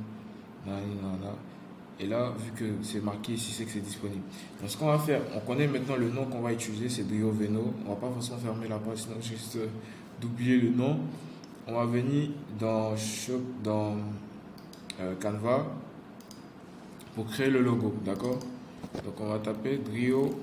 Et là, vu que c'est marqué ici, c'est que c'est disponible. Donc ce qu'on va faire, on connaît maintenant le nom qu'on va utiliser, c'est Drioveno. On va pas forcément fermer la page, sinon juste d'oublier le nom. On va venir dans Canva pour créer le logo, d'accord? Donc on va taper Drioveno.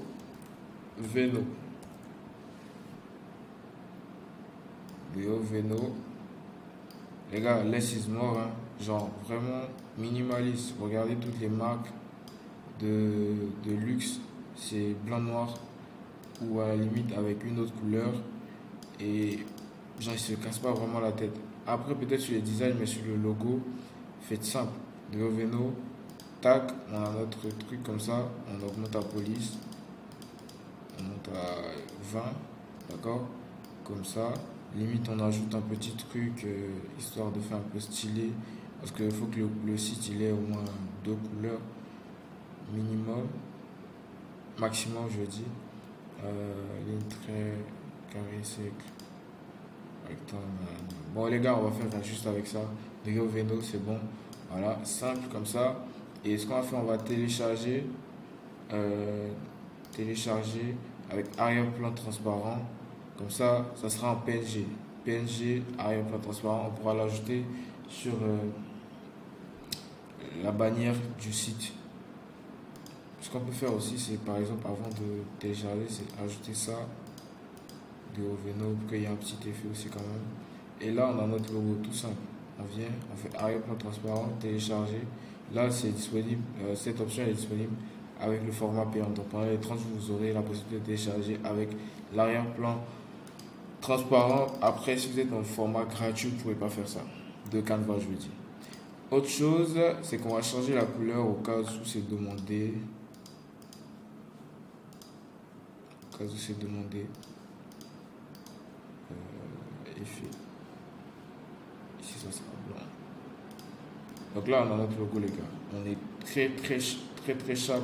Les gars, less is more, hein. Genre vraiment minimaliste. Regardez toutes les marques de luxe, c'est blanc noir ou à la limite avec une autre couleur. Et genre ils se cassent pas vraiment la tête. Après peut-être sur les designs, mais sur le logo, faites simple. Drioveno. Tac, on a notre truc comme ça, on augmente la police, on monte à 20, d'accord, comme ça, limite on ajoute un petit truc, histoire de faire un peu stylé, Parce qu'il faut que le site il ait au moins 2 couleurs minimum, maximum je dis. Ligne très carré sec, rectangle. Bon les gars, on va faire juste avec ça. Veno, c'est bon. Voilà, simple comme ça. Et ce qu'on va faire, on va télécharger, télécharger avec arrière-plan transparent. Comme ça sera en PNG. PNG, arrière-plan transparent. On pourra l'ajouter sur la bannière du site. Ce qu'on peut faire aussi, c'est par exemple, avant de télécharger, c'est ajouter ça de Veno pour qu'il y ait un petit effet aussi quand même. Et là, on a notre logo tout simple. On vient, on fait arrière-plan transparent, télécharger. Là, c'est disponible, cette option est disponible avec le format payant. Donc pendant les 30 jours, vous aurez la possibilité de télécharger avec l'arrière-plan transparent. Après, si vous êtes dans le format gratuit, vous ne pouvez pas faire ça. De Canva, je veux dire. Autre chose, c'est qu'on va changer la couleur au cas où c'est demandé. Au cas où c'est demandé. Effet. Ici, ça sera blanc. Donc là, on a notre logo, les gars. On est très sharp.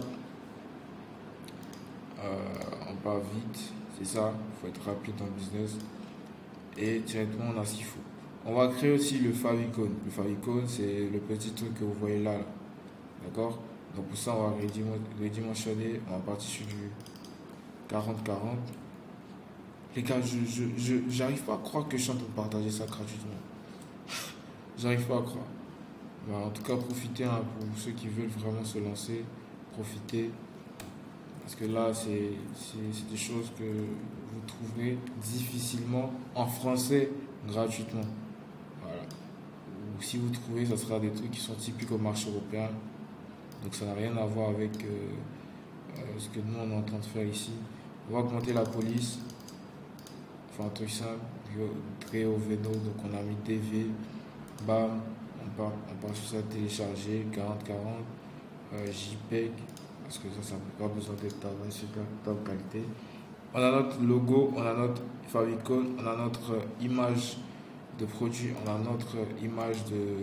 On part vite. C'est ça. Il faut être rapide dans le business. Et directement, on a ce qu'il faut. On va créer aussi le favicon. Le favicon, c'est le petit truc que vous voyez là. D'accord? Donc pour ça, on va redimensionner. On va partir sur du 40-40. Les gars, j'arrive pas à croire que je suis en train de partager ça gratuitement. J'arrive pas à croire. Bah, en tout cas, profitez hein, pour ceux qui veulent vraiment se lancer. Profitez. Parce que là, c'est des choses que vous trouverez difficilement en français gratuitement. Voilà. Ou si vous trouvez, ça sera des trucs qui sont typiques au marché européen. Donc ça n'a rien à voir avec ce que nous on est en train de faire ici. On va augmenter la police. Enfin un truc simple. Très au Veno. Donc on a mis DV. Bam. On part sur ça, télécharger. 40-40. JPEG. Parce que ça n'a pas besoin d'être dans super top qualité. On a notre logo, on a notre favicon, on a notre image de produit, on a notre image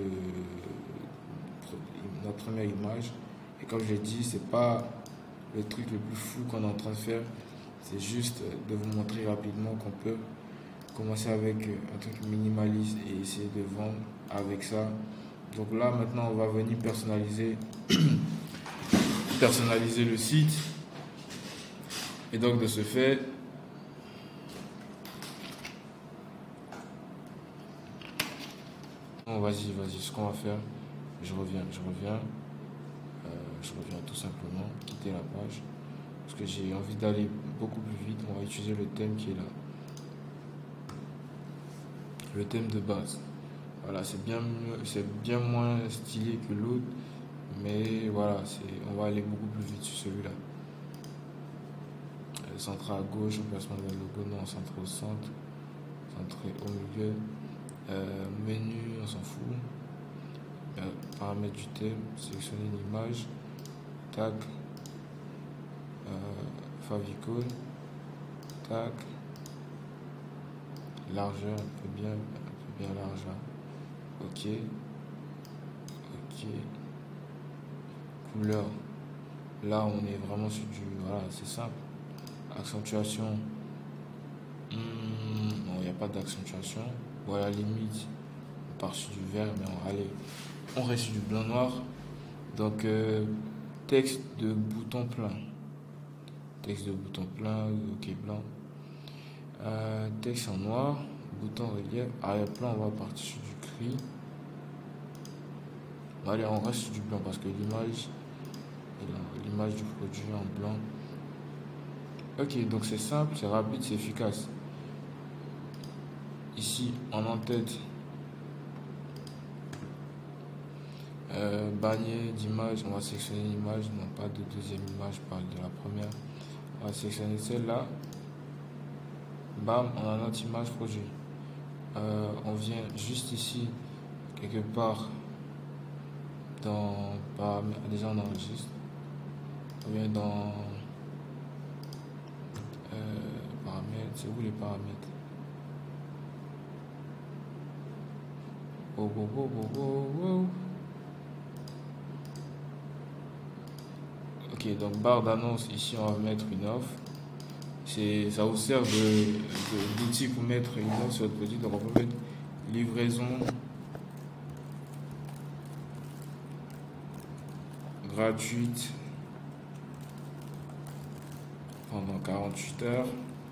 notre première image. Et comme je l'ai dit, c'est pas le truc le plus fou qu'on est en train de faire. C'est juste de vous montrer rapidement qu'on peut commencer avec un truc minimaliste et essayer de vendre avec ça. Donc là, maintenant, on va venir personnaliser le site. Et donc de ce fait, bon, vas-y, ce qu'on va faire, je reviens tout simplement, quitter la page, parce que j'ai envie d'aller beaucoup plus vite. On va utiliser le thème qui est là, le thème de base. Voilà, c'est bien moins stylé que l'autre, mais voilà, on va aller beaucoup plus vite sur celui-là. Centré à gauche, on placement de logo, non, centré au centre, centré au milieu. Menu, on s'en fout. Paramètres du thème, sélectionner une image, tac, favicon, tac, largeur, un peu bien large là. Ok, couleur, là on est vraiment sur du, voilà, c'est simple. Accentuation, non, il n'y a pas d'accentuation. Bon, à la limite, on part sur du vert, mais on reste sur du blanc noir. Donc, texte de bouton plein. Texte de bouton plein, ok, blanc. Texte en noir, bouton relief. Arrière-plan, on va partir sur du gris. Allez, on reste sur du blanc parce que l'image du produit en blanc. Ok, donc c'est simple, c'est rapide, c'est efficace. Ici, en en-tête, bannière d'image, on va sélectionner l'image, non pas de deuxième image, je parle de la première. On va sélectionner celle-là. Bam, on a notre image projet. On vient juste ici, quelque part, dans paramètres. Déjà, on enregistre. On vient dans paramètres. C'est où les paramètres? Oh. Ok, donc barre d'annonce, ici on va mettre une offre. Ça vous sert d'outil pour mettre une offre sur votre produit. Donc on peut mettre livraison gratuite pendant 48 heures.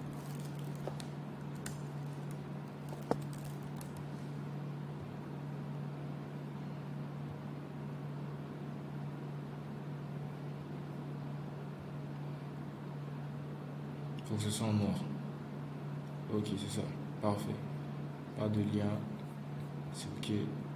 Faut que ce soit en noir. Ok, c'est ça. Parfait. Pas de lien. C'est ok.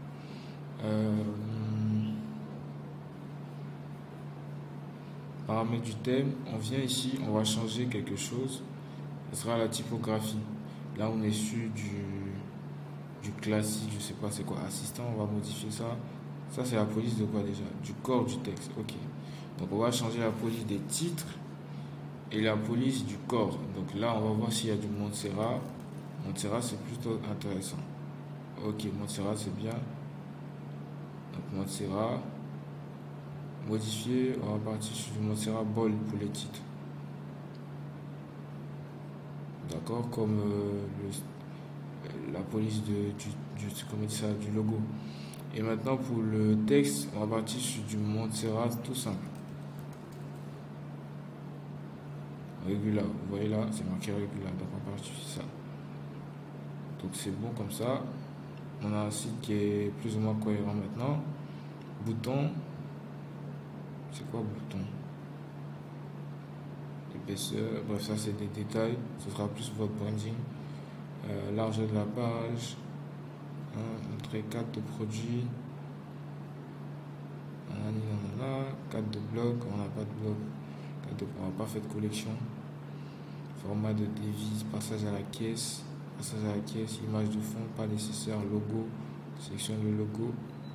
Paramètres du thème. On vient ici, on va changer quelque chose. Ce sera la typographie. Là, on est sur du classique. Je sais pas c'est quoi. Assistant, on va modifier ça. Ça, c'est la police de quoi déjà? Du corps du texte. Ok. Donc, on va changer la police des titres et la police du corps. Donc là, on va voir s'il y a du Montserrat. Montserrat, c'est plutôt intéressant. Ok, Montserrat, c'est bien. Donc Montserrat, modifier, on va partir sur du Montserrat Ball pour les titres. D'accord, comme la police du logo. Et maintenant, pour le texte, on va partir sur du Montserrat tout simple. Régular, vous voyez là, c'est marqué régular, donc on va partir sur ça. Donc c'est bon comme ça. On a un site qui est plus ou moins cohérent maintenant. Bouton, c'est quoi bouton? Épaisseur, bref, ça c'est des détails. Ce sera plus votre branding. Largeur de la page, montrer carte de produit. Carte de bloc, on n'a pas de bloc. On n'a pas fait de collection. Format de devise, passage à la caisse, image de fond, pas nécessaire, logo, sélectionne le logo,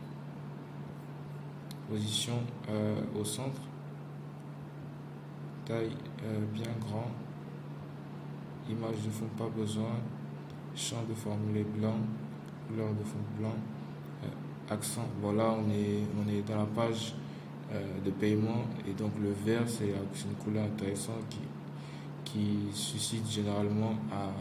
position au centre, taille bien grand, image de fond pas besoin, champ de formulaire blanc, couleur de fond blanc, accent. Bon là on est dans la page de paiement et donc le vert c'est une couleur intéressante qui suscite généralement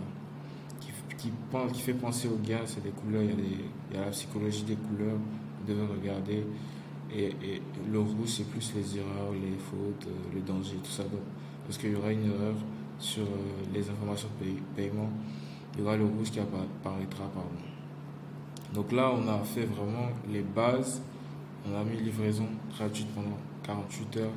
qui fait penser aux gains. C'est des couleurs, il y a la psychologie des couleurs, vous devez regarder, et le rouge c'est plus les erreurs, les fautes, le danger, tout ça. Donc, parce qu'il y aura une erreur sur les informations de paiement, il y aura le rouge qui apparaîtra, pardon. Donc là on a fait vraiment les bases, on a mis livraison gratuite pendant 48 heures.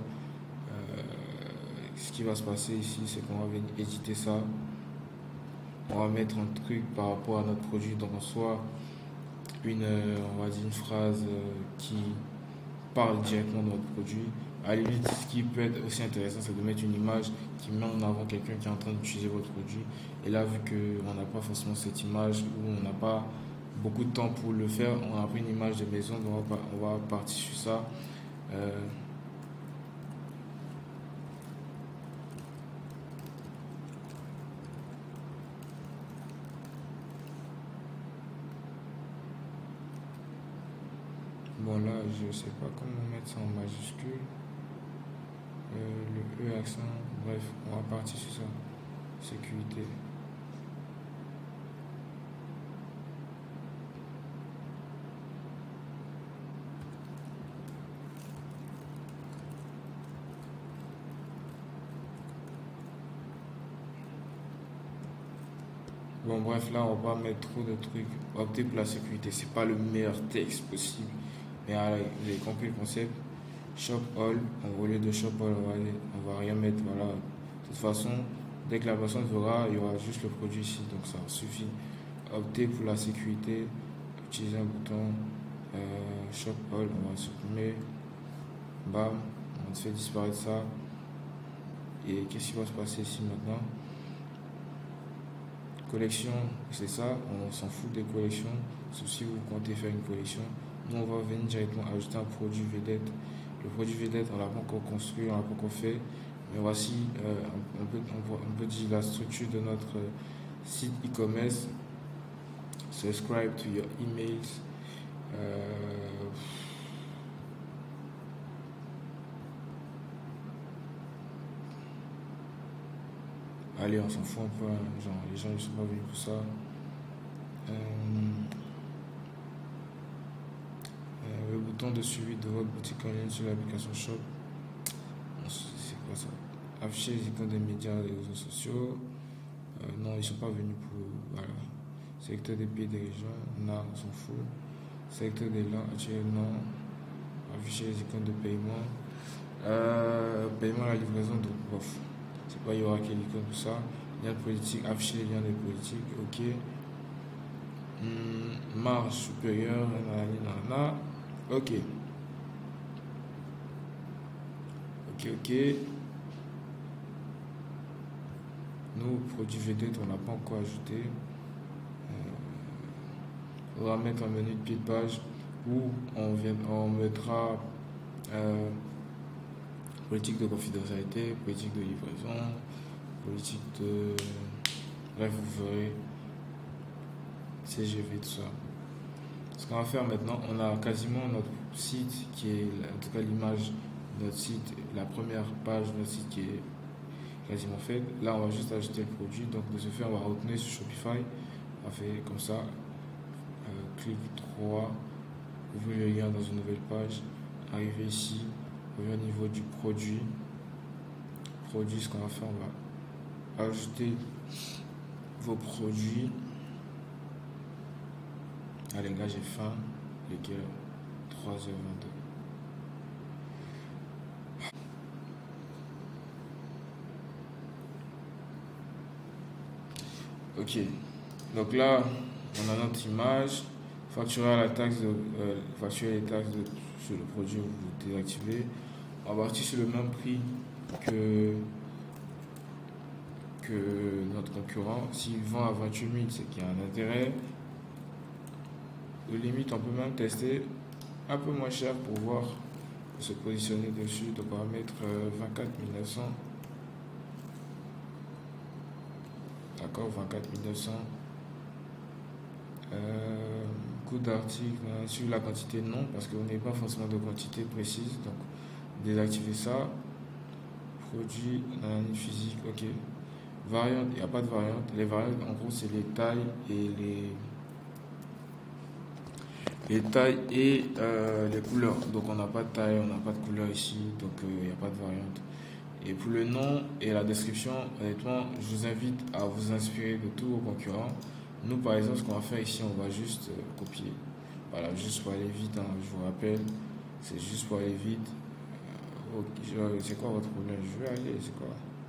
Ce qui va se passer ici, c'est qu'on va venir éditer ça. On va mettre un truc par rapport à notre produit, donc en soit on va dire une phrase qui parle directement de notre produit. À la limite, ce qui peut être aussi intéressant, c'est de mettre une image qui met en avant quelqu'un qui est en train d'utiliser votre produit. Et là, vu qu'on n'a pas forcément cette image, ou on n'a pas beaucoup de temps pour le faire, on a pris une image de maison, donc on va partir sur ça. Bon là, je sais pas comment mettre ça en majuscule. Le E accent, bref, on va partir sur ça. Sécurité. Bon bref, là on va pas mettre trop de trucs. Opter pour la sécurité, c'est pas le meilleur texte possible. Mais allez, vous avez compris le concept. Shop all, au lieu de shop all, on va rien mettre. Voilà. De toute façon, dès que la personne verra, il y aura juste le produit ici, donc ça suffit. Opter pour la sécurité, utiliser un bouton shop all, on va supprimer. Bam, on fait disparaître ça. Et qu'est-ce qui va se passer ici maintenant? Collection, c'est ça, on s'en fout des collections, sauf si vous comptez faire une collection. Nous, on va venir directement ajouter un produit vedette. Le produit vedette, on l'a pas encore construit, on l'a pas encore fait. Mais voici, on peut dire la structure de notre site e-commerce. Subscribe to your emails. allez, on s'en fout un peu, hein, genre les gens ils sont pas venus pour ça. Le bouton de suivi de votre boutique en ligne sur l'application Shop. C'est quoi ça? Afficher les icônes des médias et des réseaux sociaux. Non, ils sont pas venus pour. Voilà. Secteur des pays et des régions. Non, on s'en fout. Secteur des langues. Non. Afficher les icônes de paiement. Paiement à la livraison. Donc, bof. C'est pas il y aura quelle icône pour ça. Lien de politique. Afficher les liens de politique. Ok. Marge supérieure. Nanana. Ok. Ok. Nous, produits vedette, on n'a pas encore ajouté. On va mettre un menu de pied de page où on mettra politique de confidentialité, politique de livraison, politique de. Bref, vous verrez CGV, tout ça. Ce qu'on va faire maintenant, on a quasiment notre site qui est, en tout cas l'image de notre site, la première page de notre site qui est quasiment faite. Là, on va juste ajouter le produit. Donc, de ce fait, on va retourner sur Shopify. On va faire comme ça. Clic 3, ouvrir le lien dans une nouvelle page. Arriver ici, revenir au niveau du produit. Ce qu'on va faire, on va ajouter vos produits. Allez, les gars, j'ai faim. Lesquels 3h22. Ok, donc là, on a notre image. Facturer la taxe facturer les taxes sur le produit que vous désactivez. On va partir sur le même prix que notre concurrent. S'il vend à 28 000, c'est qu'il y a un intérêt. De limite, on peut même tester un peu moins cher pour voir, pour se positionner dessus. Donc on va mettre 24 900. D'accord, 24 900. Coût d'article, sur la quantité non, parce qu'on n'est pas forcément de quantité précise. Donc désactiver ça. Produit, physique, ok. Variante, il n'y a pas de variante. Les variantes, en gros, c'est les tailles et les couleurs. Donc on n'a pas de taille, on n'a pas de couleur ici, donc il n'y a pas de variante. Et pour le nom et la description, honnêtement, je vous invite à vous inspirer de tous vos concurrents. Nous, par exemple, ce qu'on va faire ici, on va juste copier. Voilà, juste pour aller vite, hein, je vous rappelle, c'est juste pour aller vite. C'est quoi votre problème? Je vais aller, c'est quoi?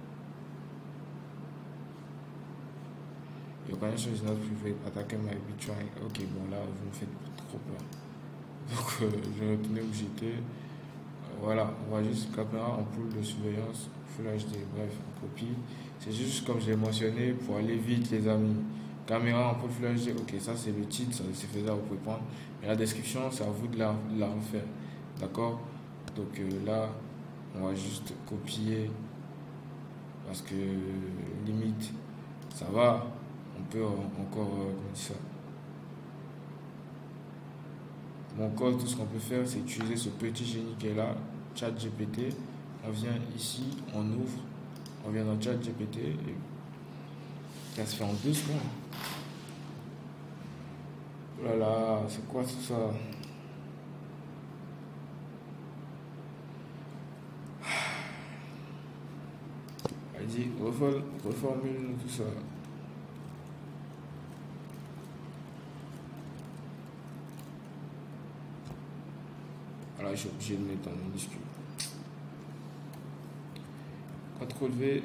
Your connection is not private, attacker might be trying. Ok, bon là, vous me faites trop peur. Donc, je vais retourner où j'étais. Voilà, on va juste caméra en pool de surveillance, Full HD, bref, on copie. C'est juste comme je l'ai mentionné, pour aller vite, les amis. Caméra en pool Full HD, ok, ça c'est le titre, c'est faisable, vous pouvez prendre. Mais la description, c'est à vous de la refaire. D'accord? Donc là, on va juste copier. Parce que limite, ça va. On peut encore, comment dire ça? Mon code, tout ce qu'on peut faire, c'est utiliser ce petit génie qui est là, ChatGPT. On vient ici, on ouvre, on vient dans ChatGPT et ça se fait en 2 secondes. Oh là là, c'est quoi tout ça? Elle dit, reformule tout ça. Voilà, je suis obligé de mettre en minuscule. CTRL V.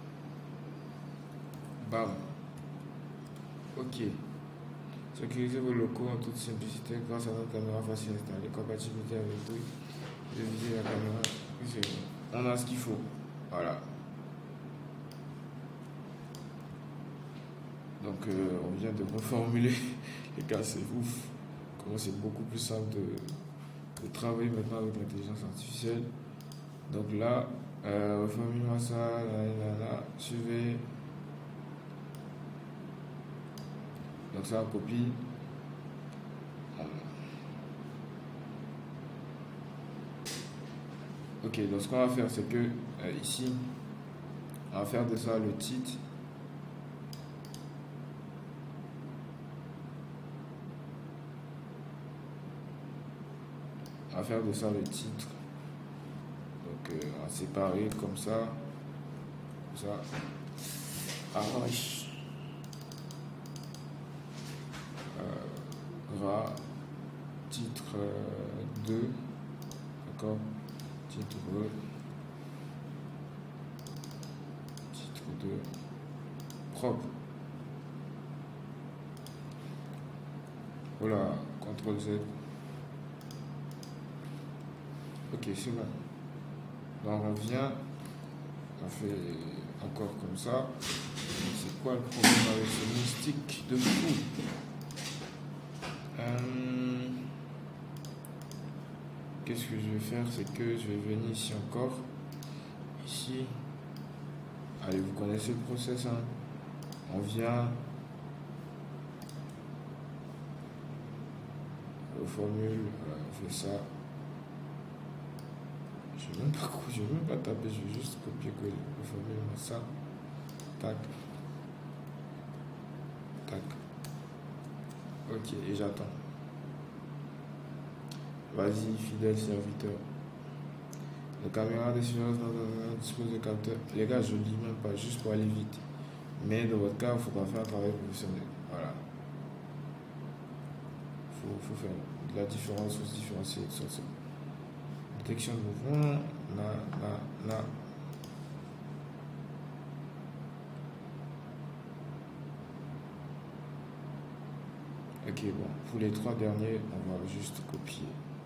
Bam. Ok. Sécuriser vos locaux en toute simplicité grâce à notre caméra facile installée. Compatibilité avec tout. Réviser la caméra. On a ce qu'il faut. Voilà. Donc on vient de reformuler. Les gars, c'est ouf. Comment c'est beaucoup plus simple de travailler maintenant avec l'intelligence artificielle. Donc là, reformule-moi ça, là, suivez. Donc ça, on copie. Ok, donc ce qu'on va faire, c'est que ici, on va faire de ça le titre. va faire de ça le titre. Donc on va séparer comme ça. Comme ça. Arrache. Titre 2. D'accord. Titre 2. Propre. Voilà. CTRL Z. Ok, c'est bon. Donc on vient. On fait encore comme ça. C'est quoi le problème avec ce mystique de fou? Qu'est-ce que je vais faire? C'est que je vais venir ici encore. Ici. Allez, vous connaissez le process. Hein? On vient. On formule. On fait ça. Je ne vais même pas taper. Je vais juste copier-coller. On formule ça. Tac. Tac. Ok, et j'attends. Vas-y, fidèle serviteur. La caméra de surveillance dispose de capteurs. Les gars, je ne lis même pas, juste pour aller vite. Mais dans votre cas, il ne faut pas faire un travail professionnel. Voilà. Il faut faire de la différence, il faut se différencier. Détection de mouvement. Là. Ok, bon, pour les 3 derniers, on va juste copier.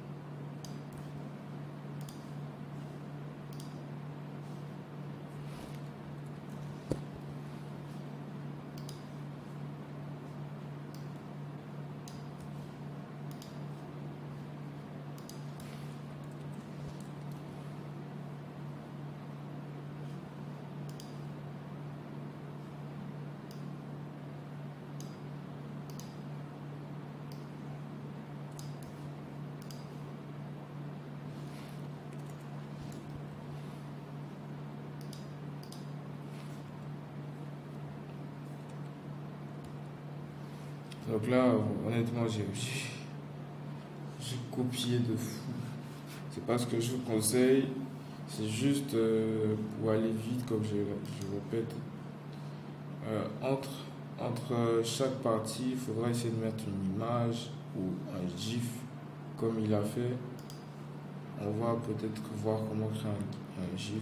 Donc là, honnêtement, j'ai copié de fou. C'est pas ce que je vous conseille. C'est juste pour aller vite, comme je répète. Entre chaque partie, il faudra essayer de mettre une image ou un GIF comme il a fait. On va peut-être voir comment créer un GIF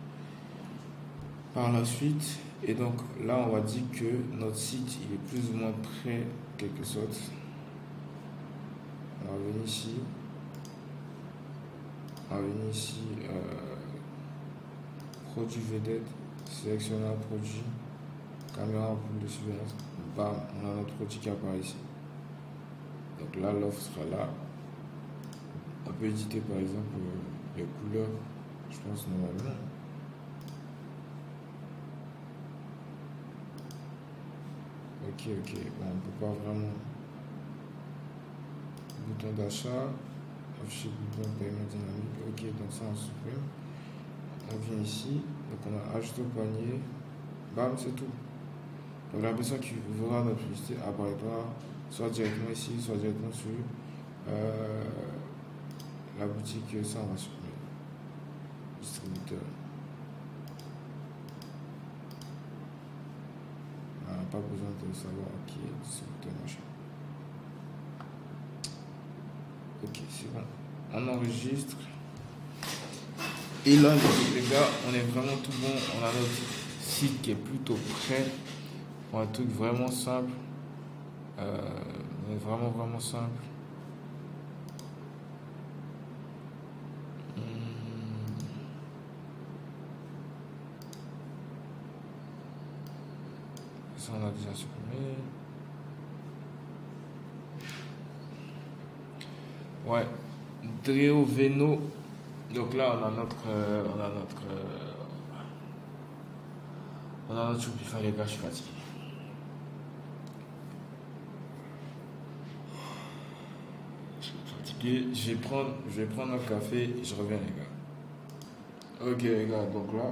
par la suite. Et donc là, on va dire que notre site il est plus ou moins prêt, en quelque sorte. On va venir ici. Produit vedette, sélectionner un produit, caméra en boule de surveillance. Bam, on a notre produit qui apparaît ici. Donc là, l'offre sera là. On peut éditer par exemple les couleurs, je pense normalement. Ok, bon, on peut pas vraiment. Bouton d'achat, afficher bouton paiement dynamique. Ok, donc ça on supprime. On vient ici, donc on a ajouté au panier. Bam, c'est tout. Donc la personne qui verra notre publicité apparaîtra soit directement ici, soit directement sur la boutique. Ça on va supprimer. Distributeur. Pas besoin de savoir qui est distributeur machin. Ok, c'est bon. On enregistre. Et là, les gars, on est vraiment tout bon. On a notre site qui est plutôt prêt pour un truc vraiment simple. Vraiment simple. Ça, on a déjà supprimé. Ouais. Dreo Veno. Donc là, on a notre Shopify, les gars, je suis fatigué. Je vais prendre un café et je reviens, les gars. Ok, les gars, donc là,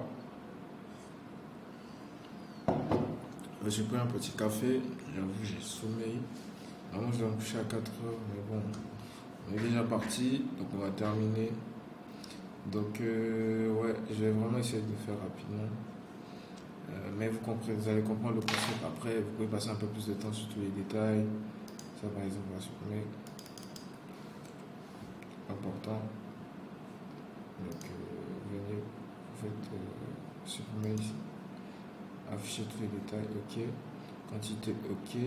j'ai pris un petit café. J'avoue, j'ai sommeil. Vraiment, je dois me coucher à 4 heures, mais bon, On est déjà parti, donc on va terminer. Donc ouais, je vais vraiment essayer de faire rapidement. Mais vous allez comprendre le concept. Après, vous pouvez passer un peu plus de temps sur tous les détails. Ça par exemple, on va supprimer. Important. Donc venez, vous faites supprimer ici. Afficher tous les détails, ok. Quantité, ok.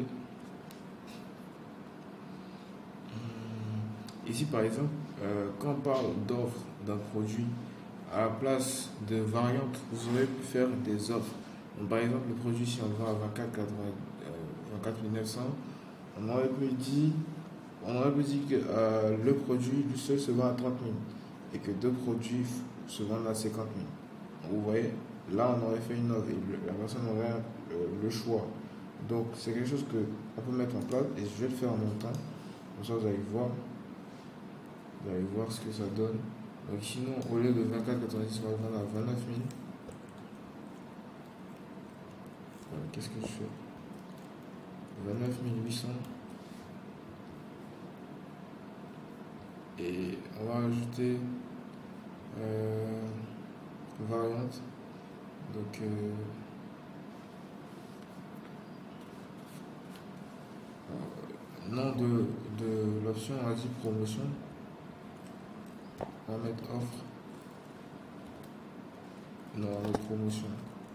Ici par exemple, quand on parle d'offre d'un produit, à la place de variantes, vous aurez pu faire des offres. Donc, par exemple, le produit, si on le vend à 24 900, on aurait pu dire, que le produit du seul se vend à 30 000 et que deux produits se vendent à 50 000. Vous voyez, là on aurait fait une offre et la personne aurait le choix. Donc c'est quelque chose qu'on peut mettre en place et je vais le faire en même temps. Comme ça vous allez voir ce que ça donne. Donc sinon, au lieu de 24,90, on va le vendre à 29 000. Voilà, qu'est-ce que je fais? 29 800. Et on va ajouter variante. Donc nom de l'option, on va dire promotion. On va mettre offre. Non, on va mettre promotion.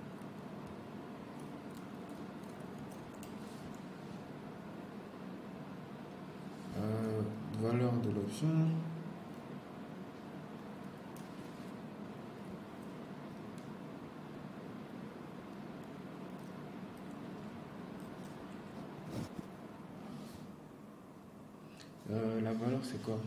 Valeur de l'option. La valeur c'est quoi?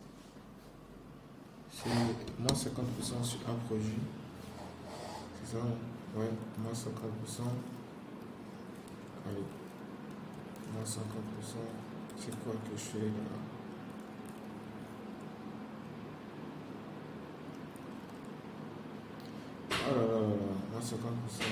C'est moins 50% sur un produit. C'est ça? Ouais, moins 50%. Allez, moins 50%. C'est quoi que je fais là? Oh là là là là, moins 50%.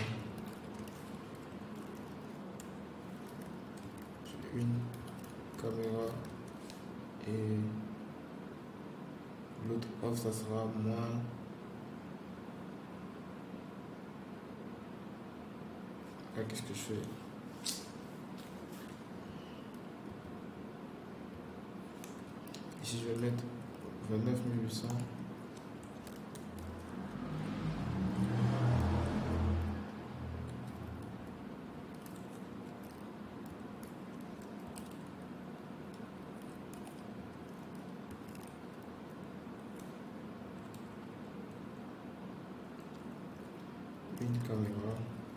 J'ai une caméra et l'autre offre, ça sera moins. Ah, qu'est-ce que je fais? Ici, je vais mettre 29 800. Une caméra.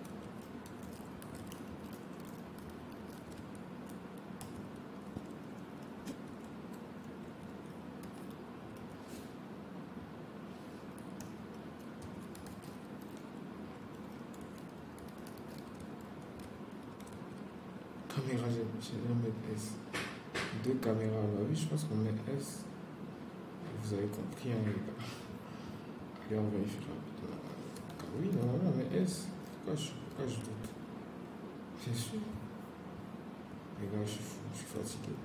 Caméra, je vais mettre S. Deux caméras, bah oui, je pense qu'on met S. Vous avez compris, hein, les gars. Allez, on vérifie rapidement. Oui, normalement, mais S. Pourquoi je doute? Bien sûr. Les gars, je suis fou, je suis fatigué.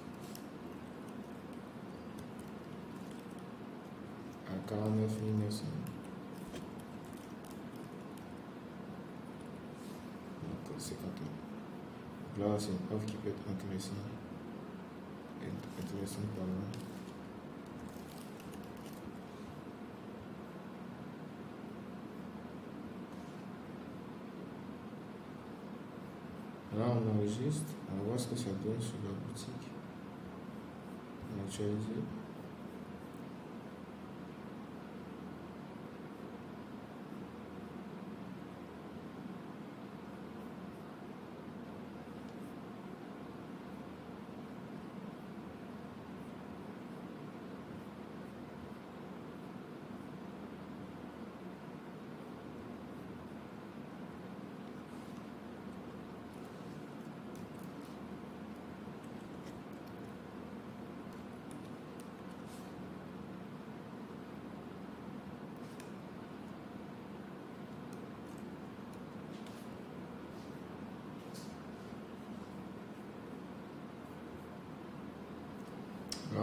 À 49 900. Donc, 50 000. Là, c'est une offre qui peut être intéressante. Intéressante, pardon. Là, on enregistre, on va voir ce que ça donne sur la boutique. On actualise.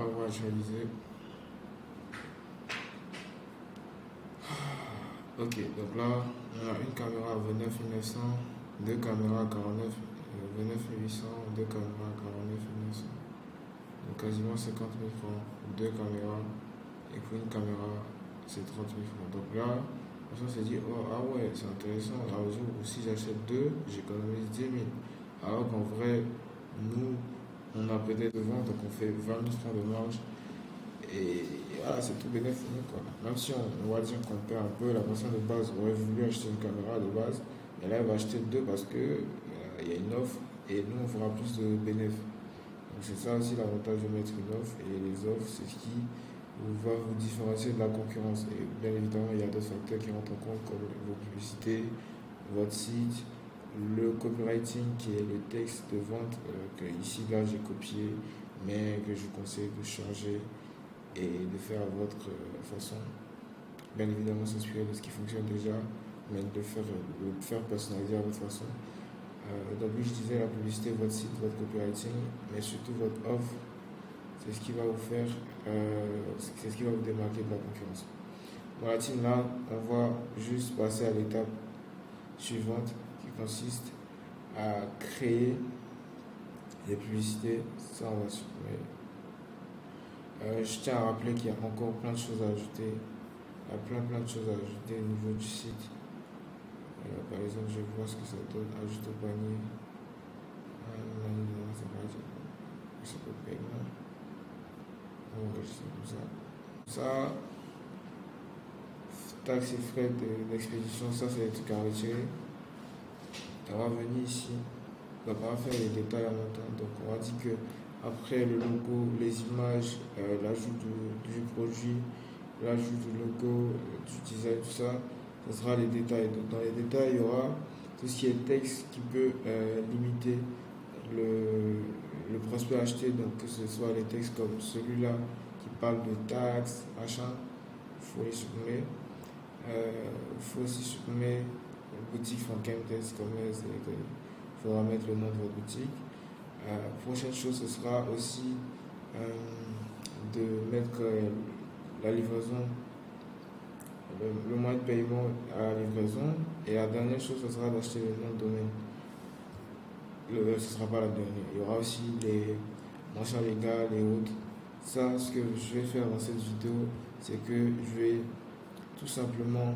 on va actualiser. Ok, donc là, on a une caméra à 29 900, deux caméras à 49, 29 800, deux caméras à 49 900. Donc quasiment 50 000 francs pour deux caméras. Et pour une caméra, c'est 30 000 francs. Donc là, on s'est dit, oh, ah ouais, c'est intéressant. À jour où si j'achète deux, j'économise 10 000. Alors qu'en vrai, nous, on a peut-être de vente, donc on fait 20 000 francs de marge. Et voilà, c'est tout bénéfique, quoi. Même si on va dire qu'on perd un peu, la personne de base aurait voulu acheter une caméra de base, et là elle va acheter deux parce que il y a une offre et nous on fera plus de bénéfices. Donc c'est ça aussi l'avantage de mettre une offre, et les offres c'est ce qui va vous différencier de la concurrence. Et bien évidemment, il y a d'autres facteurs qui rentrent en compte comme vos publicités, votre site, le copywriting qui est le texte de vente que ici là j'ai copié mais que je vous conseille de changer et de faire à votre façon. Bien évidemment, s'inspirer de ce qui fonctionne déjà, mais de le faire personnaliser à votre façon. Donc, oui, je disais la publicité, votre site, votre copywriting, mais surtout votre offre, c'est ce qui va vous faire, c'est ce qui va vous démarquer de la concurrence. Bon, la team, là, on va juste passer à l'étape suivante qui consiste à créer des publicités. Ça, on va supprimer. Je tiens à rappeler qu'il y a encore plein de choses à ajouter. Il y a plein de choses à ajouter au niveau du site. Par exemple, je vais voir ce que ça donne. Ajoute au panier. C'est pas le paiement. On va enregistrer comme ça. Ça, taxes et frais d'expédition, ça c'est des trucs à retirer. On va venir ici. Donc on va faire les détails en même temps. Donc on va dire que après le logo, les images, l'ajout du produit, l'ajout du logo, du design, tout ça, ce sera les détails. Donc dans les détails, il y aura tout ce qui est texte qui peut limiter le prospect acheté. Donc que ce soit les textes comme celui-là qui parle de taxes, machin, il faut les supprimer. Il faut aussi supprimer boutique Franken Test Commerce. Il faudra mettre le nom de votre boutique. Prochaine chose, ce sera aussi de mettre la livraison, le moyen de paiement à la livraison. Et la dernière chose, ce sera d'acheter le nom de domaine. Ce ne sera pas la dernière. Il y aura aussi les mentions légales et autres. Ça, ce que je vais faire dans cette vidéo, c'est que je vais tout simplement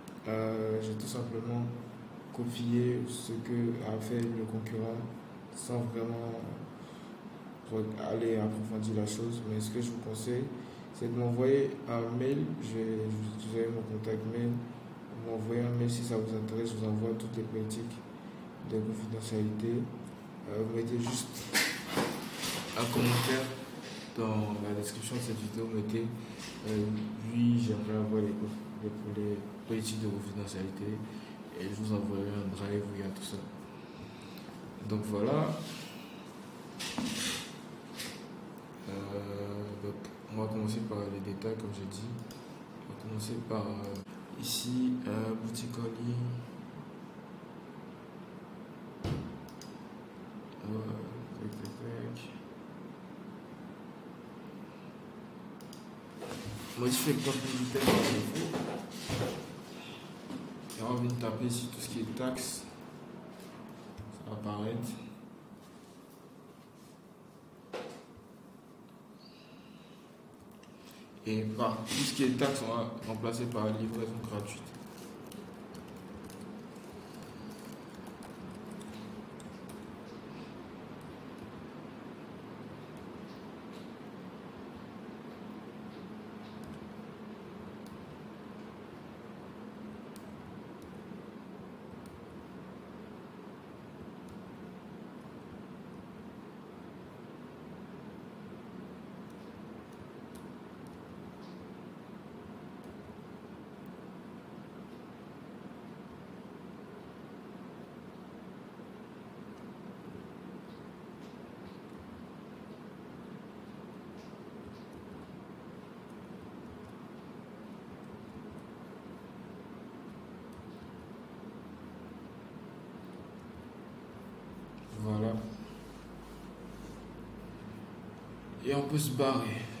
copier ce que a fait le concurrent sans vraiment aller approfondir la chose. Mais ce que je vous conseille, c'est de m'envoyer un mail. Vous avez mon contact mail. Vous m'envoyez un mail si ça vous intéresse. Je vous envoie toutes les politiques de confidentialité. Vous mettez juste un commentaire dans la description de cette vidéo. Mettez oui, j'aimerais avoir les politiques de confidentialité, et je vous envoierai un drive où il y a tout ça. Donc voilà. Donc on va commencer par les détails comme j'ai dit. On va commencer par ici boutique en ligne. Modifier le contenu du texte par défaut. Et on va venir taper ici tout ce qui est taxes. Ça va apparaître. Et par tout ce qui est taxes, on va remplacer par livraison gratuite. Voilà. Et on peut se barrer.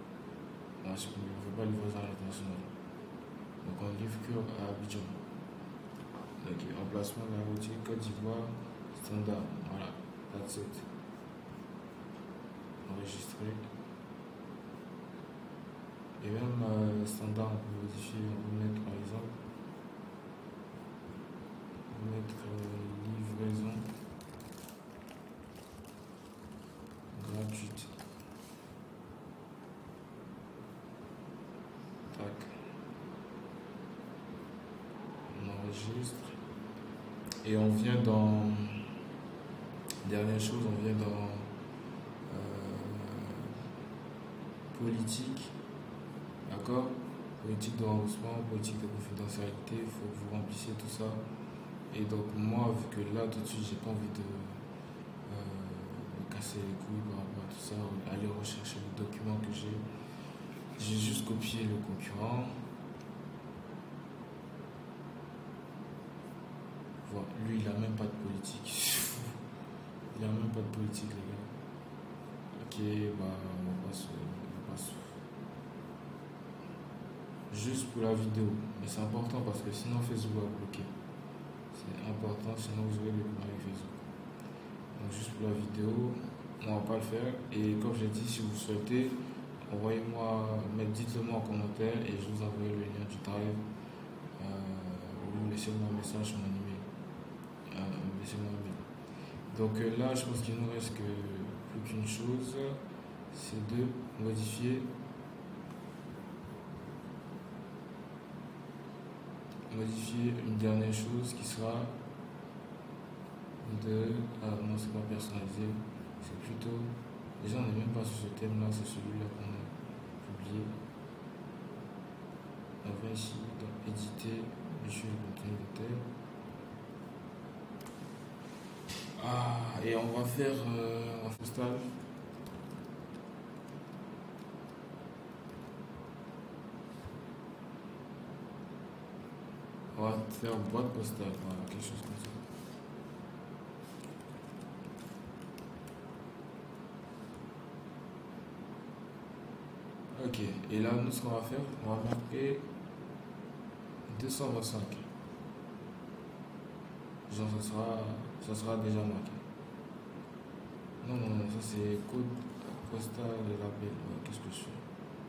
parce qu'on ne fait pas livraison à l'international. Donc on livre que à Abidjan. Ok, emplacement de la routier Côte d'Ivoire, standard. Voilà, that's it. Enregistré. Et même standard, on peut modifier, on peut mettre par exemple, on peut mettre livraison gratuite. Tac. On enregistre. Et on vient dans. Dernière chose, on vient dans politique. D'accord? Politique de remboursement, politique de confidentialité, il faut que vous remplissiez tout ça. Et donc moi, vu que là tout de suite j'ai pas envie de me casser les couilles par rapport à tout ça, aller rechercher le document que j'ai juste copié le concurrent. Voilà, lui il a même pas de politique. Il a même pas de politique les gars. Ok, bah on va pas se. Juste pour la vidéo, mais c'est important parce que sinon Facebook va bloquer. C'est important, sinon vous aurez des problèmes avec Facebook. Donc juste pour la vidéo, on va pas le faire. Et comme j'ai dit, si vous souhaitez, envoyez-moi, dites-le moi en commentaire et je vous enverrai le lien du drive. Ou laissez-moi un message sur mon email. Laissez-moi un mail. Donc là, je pense qu'il nous reste que plus qu'une chose, c'est de modifier une dernière chose qui sera de. Ah non, c'est pas personnalisé, c'est plutôt. Déjà, on n'est même pas sur ce thème là, c'est celui-là qu'on a publié. On va ici dans éditer, fichier de contenu de thème. Ah, et on va faire un postal. On va faire boîte postale, voilà, quelque chose comme ça. Ok, et là, nous, ce qu'on va faire, on va marquer 225. Genre, ça sera déjà marqué. Non, ça c'est code postal de label. Ouais, qu'est-ce que je fais?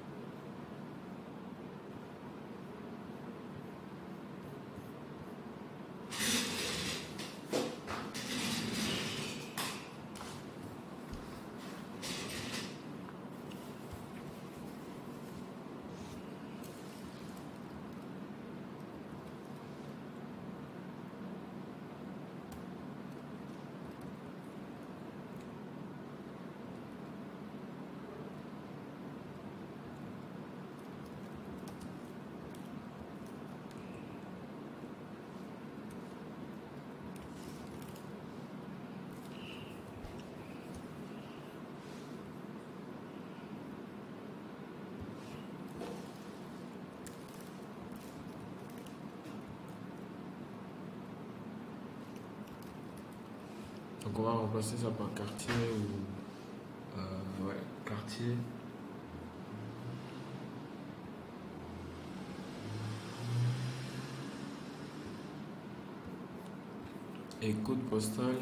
Donc on va remplacer ça par quartier ou ouais, quartier. Et code postal.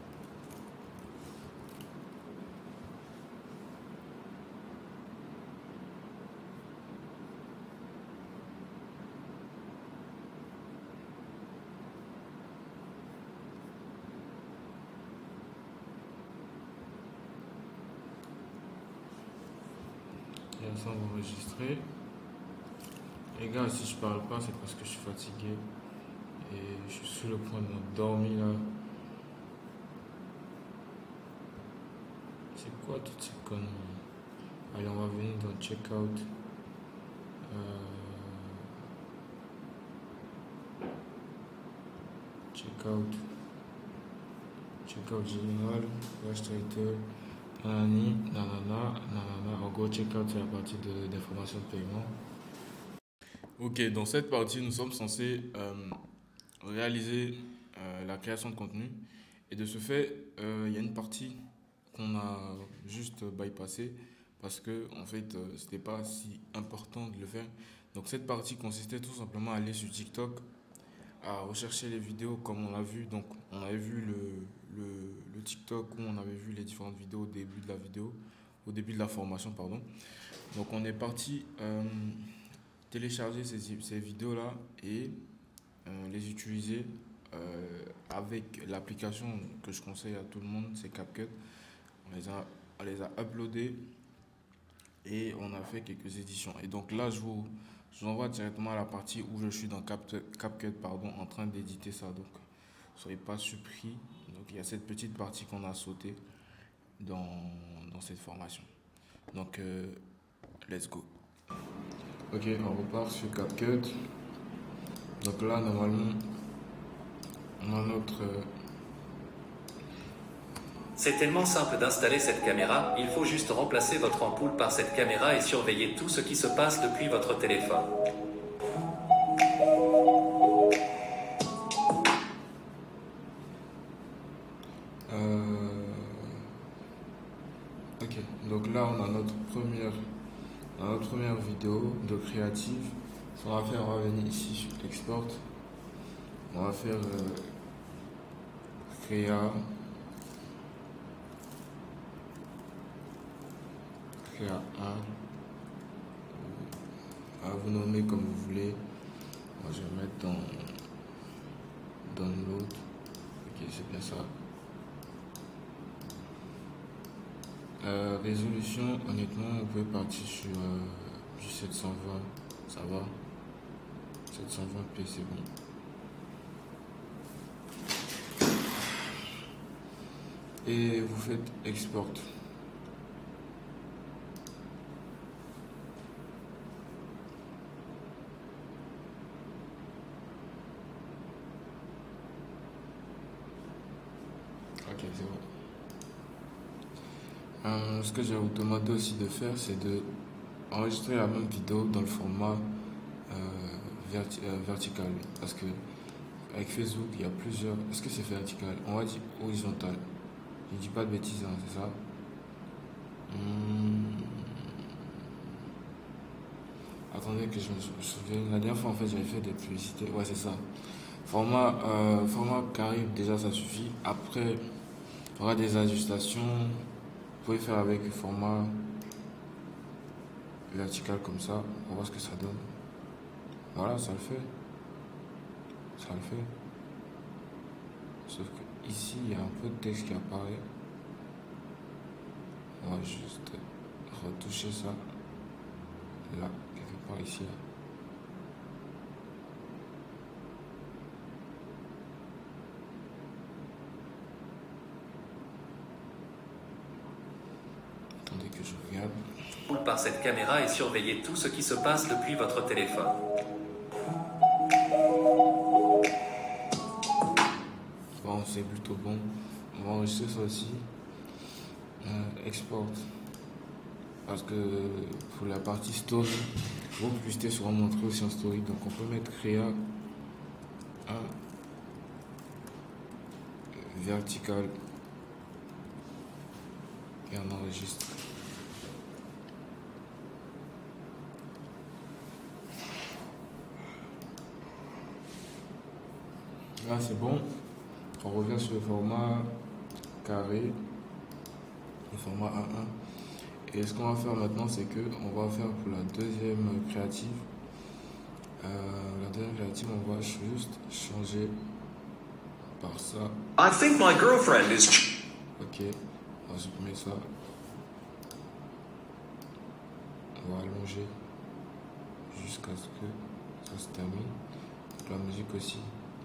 Et ça, on va enregistrer. Les gars, si je parle pas, c'est parce que je suis fatigué et je suis sur le point de m'endormir là. C'est quoi toutes ces conneries? Allez, on va venir dans checkout. Checkout général, page title, nanana. En gros, checkout, c'est la partie d'information de paiement. Ok, dans cette partie, nous sommes censés réaliser la création de contenu. Et de ce fait, il y a une partie qu'on a juste bypassée parce que en fait c'était pas si important de le faire. Donc cette partie consistait tout simplement à aller sur TikTok, à rechercher les vidéos comme on l'a vu. Donc on avait vu le TikTok où on avait vu les différentes vidéos au début de la vidéo, au début de la formation, pardon. Donc on est parti télécharger ces vidéos-là et les utiliser avec l'application que je conseille à tout le monde, c'est CapCut. On les a uploadés et on a fait quelques éditions. Et donc là, je vous envoie directement à la partie où je suis dans CapCut pardon, en train d'éditer ça. Donc, ne soyez pas surpris. Donc, il y a cette petite partie qu'on a sautée dans cette formation. Donc, let's go. Ok, on repart sur CapCut. Donc là, normalement, on a notre... C'est tellement simple d'installer cette caméra, il faut juste remplacer votre ampoule par cette caméra et surveiller tout ce qui se passe depuis votre téléphone. Ok, donc là on a notre première vidéo de créative. Ce qu'on va faire, on va venir ici sur Export. On va faire créa à vous nommer comme vous voulez. Moi je vais mettre dans download. Ok, c'est bien ça. Résolution, honnêtement, vous pouvez partir sur du 720, ça va. 720p, c'est bon. Et vous faites export. Ok, c'est bon. Ce que j'ai vous demandé aussi de faire, c'est de enregistrer la même vidéo dans le format vertical. Parce que avec Facebook, il y a plusieurs... Est-ce que c'est vertical? On va dire horizontal. Je ne dis pas de bêtises, hein, c'est ça. Attendez que je me souvienne. La dernière fois, en fait, j'avais fait des publicités. Ouais, c'est ça. Format carré, déjà, ça suffit. Après, il y aura des ajustations. Vous pouvez faire avec le format vertical comme ça. On va voir ce que ça donne. Voilà, ça le fait. Ça le fait. Sauf que ici, il y a un peu de texte qui apparaît. On va juste retoucher ça. Là, quelque part ici. Là. Attendez que je regarde. Par cette caméra et surveillez tout ce qui se passe depuis votre téléphone. Bon, c'est plutôt bon. On va enregistrer ça aussi. Export. Parce que pour la partie story, vos publicités seront montrées aussi en story. Donc on peut mettre créa vertical et on enregistre. Là c'est bon. On revient sur le format carré, le format A1. Et ce qu'on va faire maintenant, c'est que on va faire pour la deuxième créative. La deuxième créative, on va juste changer par ça. I think my girlfriend is... Ok, on va supprimer ça. On va allonger jusqu'à ce que ça se termine. La musique aussi.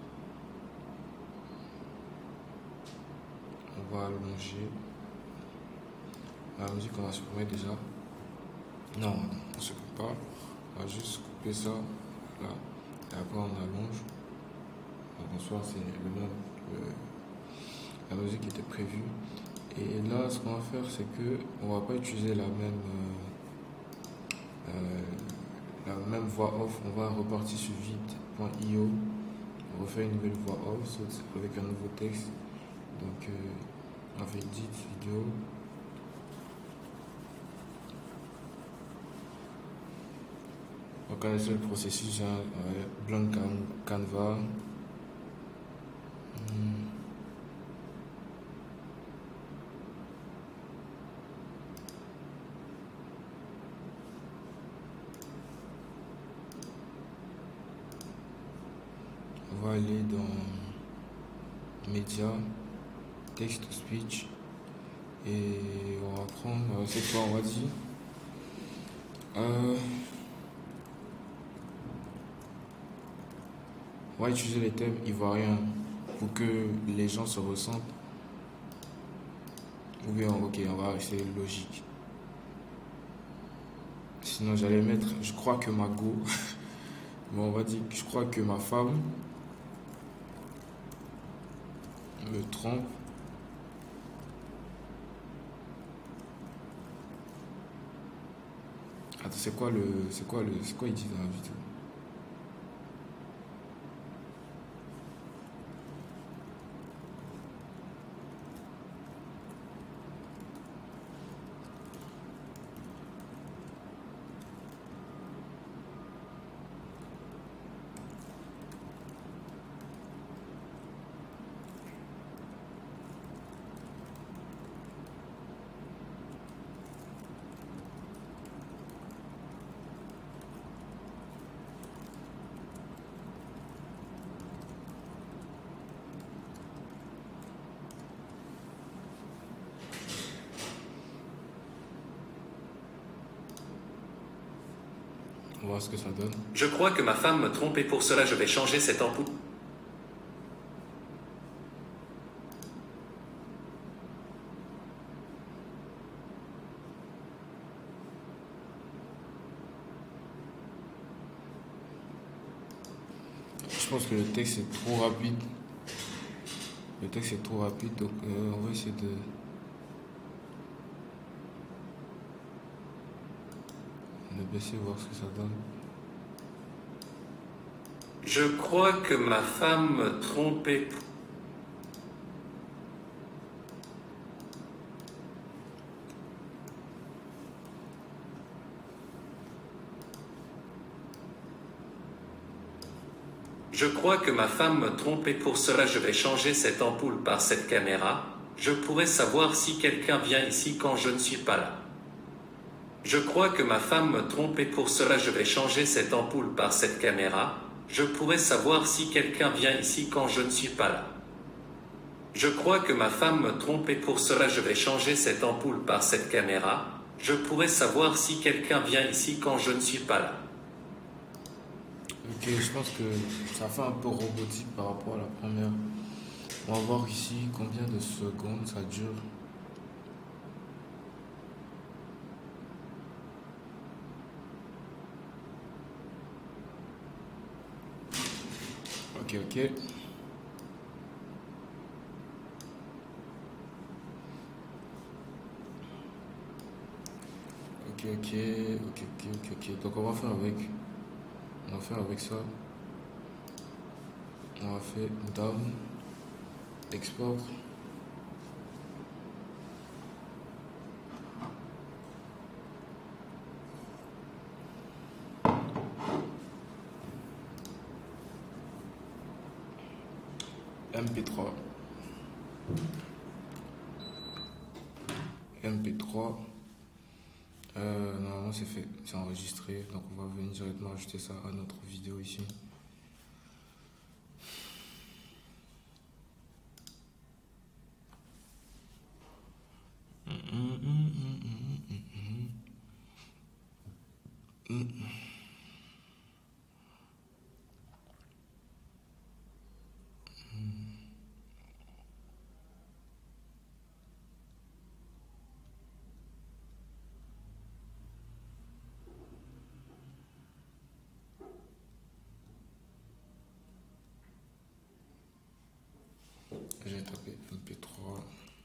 On va allonger. La musique, on va supprimer déjà. Non, on ne supprime pas. On va juste couper ça là. Et après, on allonge. Donc, bonsoir, c'est le nom. La musique était prévue. Et là, ce qu'on va faire, c'est que on va pas utiliser la même voix off. On va repartir sur vite.io. On refait une nouvelle voix off avec un nouveau texte. Donc, on fait edit vidéo. Vous connaissez le processus, hein, blank canva. On va aller dans médias, text to speech et on va prendre cette fois on va dire on va utiliser les thèmes ivoiriens pour que les gens se ressentent. Ou bien ok on va rester logique. Sinon j'allais mettre je crois que ma go mais on va dire que je crois que ma femme me trompe. Attends, c'est quoi il dit dans la vidéo? On va voir ce que ça donne. Je crois que ma femme me trompe et pour cela je vais changer cette ampoule. Je pense que le texte est trop rapide. Le texte est trop rapide, donc on va essayer de baisser, voir ce que ça donne. Je crois que ma femme me trompe et... Je crois que ma femme me trompe et pour cela je vais changer cette ampoule par cette caméra. Je pourrais savoir si quelqu'un vient ici quand je ne suis pas là. Je crois que ma femme me trompe et pour cela je vais changer cette ampoule par cette caméra. Je pourrais savoir si quelqu'un vient ici quand je ne suis pas là. Je crois que ma femme me trompe et pour cela je vais changer cette ampoule par cette caméra. Je pourrais savoir si quelqu'un vient ici quand je ne suis pas là. Ok, je pense que ça fait un peu robotique par rapport à la première. On va voir ici combien de secondes ça dure. Ok, ok. Ok. Donc on va faire avec ça. On va faire down, export. MP3. Normalement c'est fait, c'est enregistré, donc on va venir directement ajouter ça à notre vidéo ici. J'ai tapé MP3.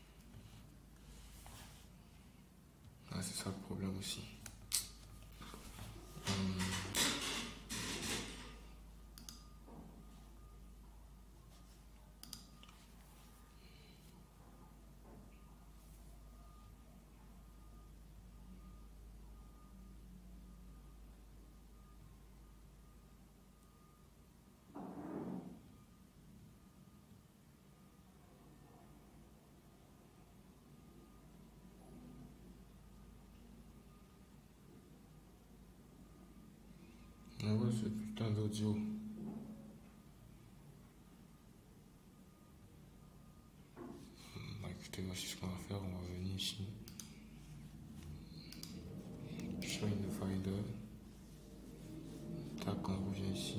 Ah, c'est ça le problème aussi. ce putain d'audio. Bah écoutez, voici ce qu'on va faire. On va venir ici. Show in the finder. Tac, on revient ici.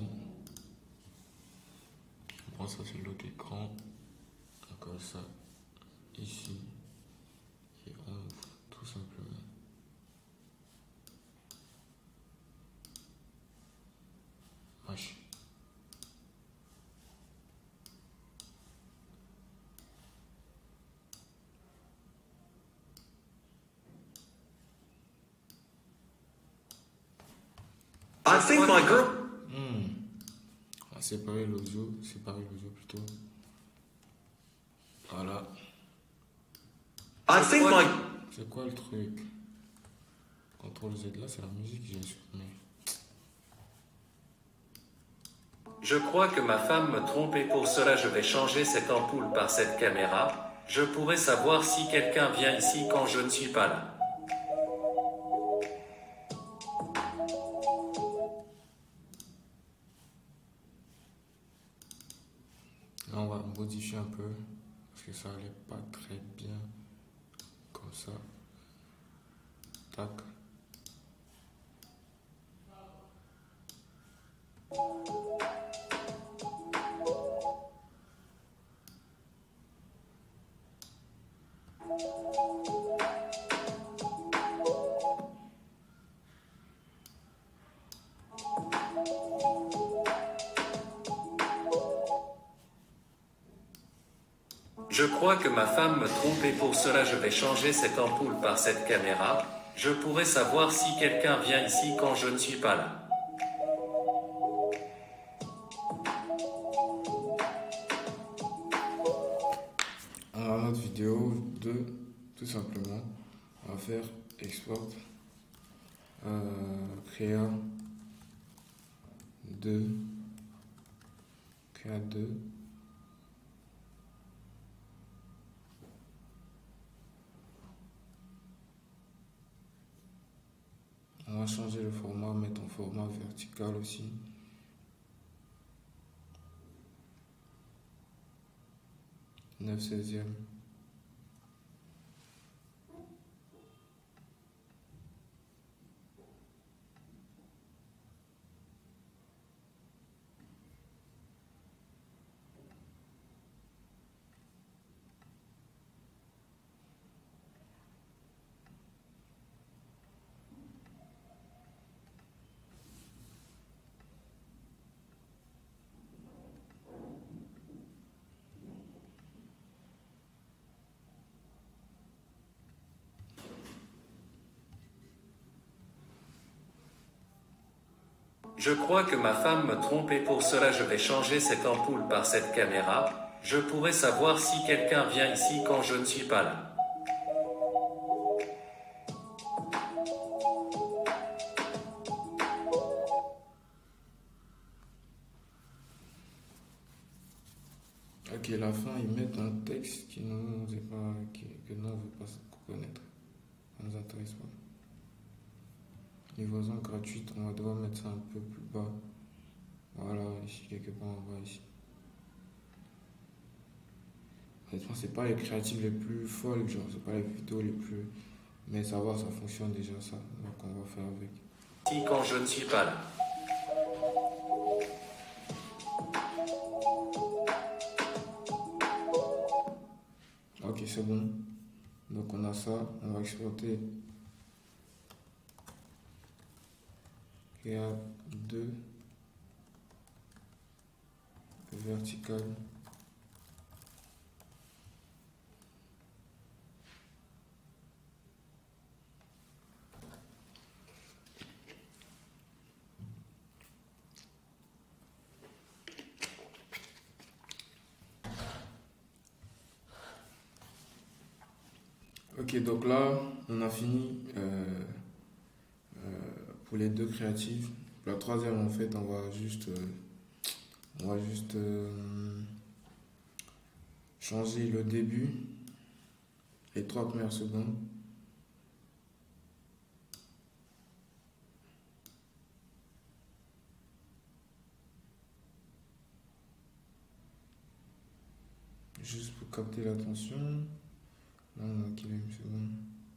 On prend ça sur l'autre écran. On colle ça ici. Et on ouvre tout simplement. Wesh. I think my girl. On va séparer l'audio plutôt. Voilà. I think my. C'est quoi le truc? CTRL Z là, c'est la musique que j'ai supprimée. Je crois que ma femme me trompe et pour cela je vais changer cette ampoule par cette caméra. Je pourrais savoir si quelqu'un vient ici quand je ne suis pas là. Là, on va modifier un peu parce que ça allait pas très bien comme ça. Tac. Je crois que ma femme me trompe et pour cela je vais changer cette ampoule par cette caméra. Je pourrais savoir si quelqu'un vient ici quand je ne suis pas là. Alors, notre vidéo 2, tout simplement, on va faire export, créa 2, créa 2. On va changer le format, mettre en format vertical aussi. Neuf seizième. Je crois que ma femme me trompe et pour cela je vais changer cette ampoule par cette caméra. Je pourrais savoir si quelqu'un vient ici quand je ne suis pas là. Ok, la fin, ils mettent un texte qui nous est pas, que nous on veut pas connaître. Ça nous intéresse pas. Livraison gratuite, on va devoir mettre ça un peu plus bas. Voilà, ici, quelque part en bas, ici. Honnêtement, c'est pas les créatives les plus folles, genre, c'est pas les vidéos les plus. Mais ça va, ça fonctionne déjà, ça. Donc, on va faire avec. Ici quand je ne suis pas là. Ok, c'est bon. Donc, on a ça, on va exporter. Créa 2 vertical. Ok, donc là, on a fini pour les deux créatives. La troisième, en fait, on va juste changer le début, les 3 premières secondes. capter l'attention. Là, on a qu'il une seconde.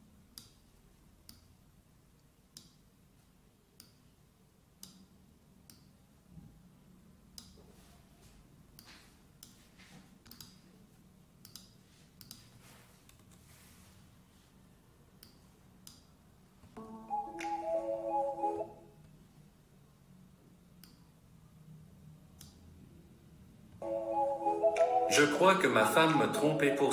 Je crois que ma femme me trompait pour...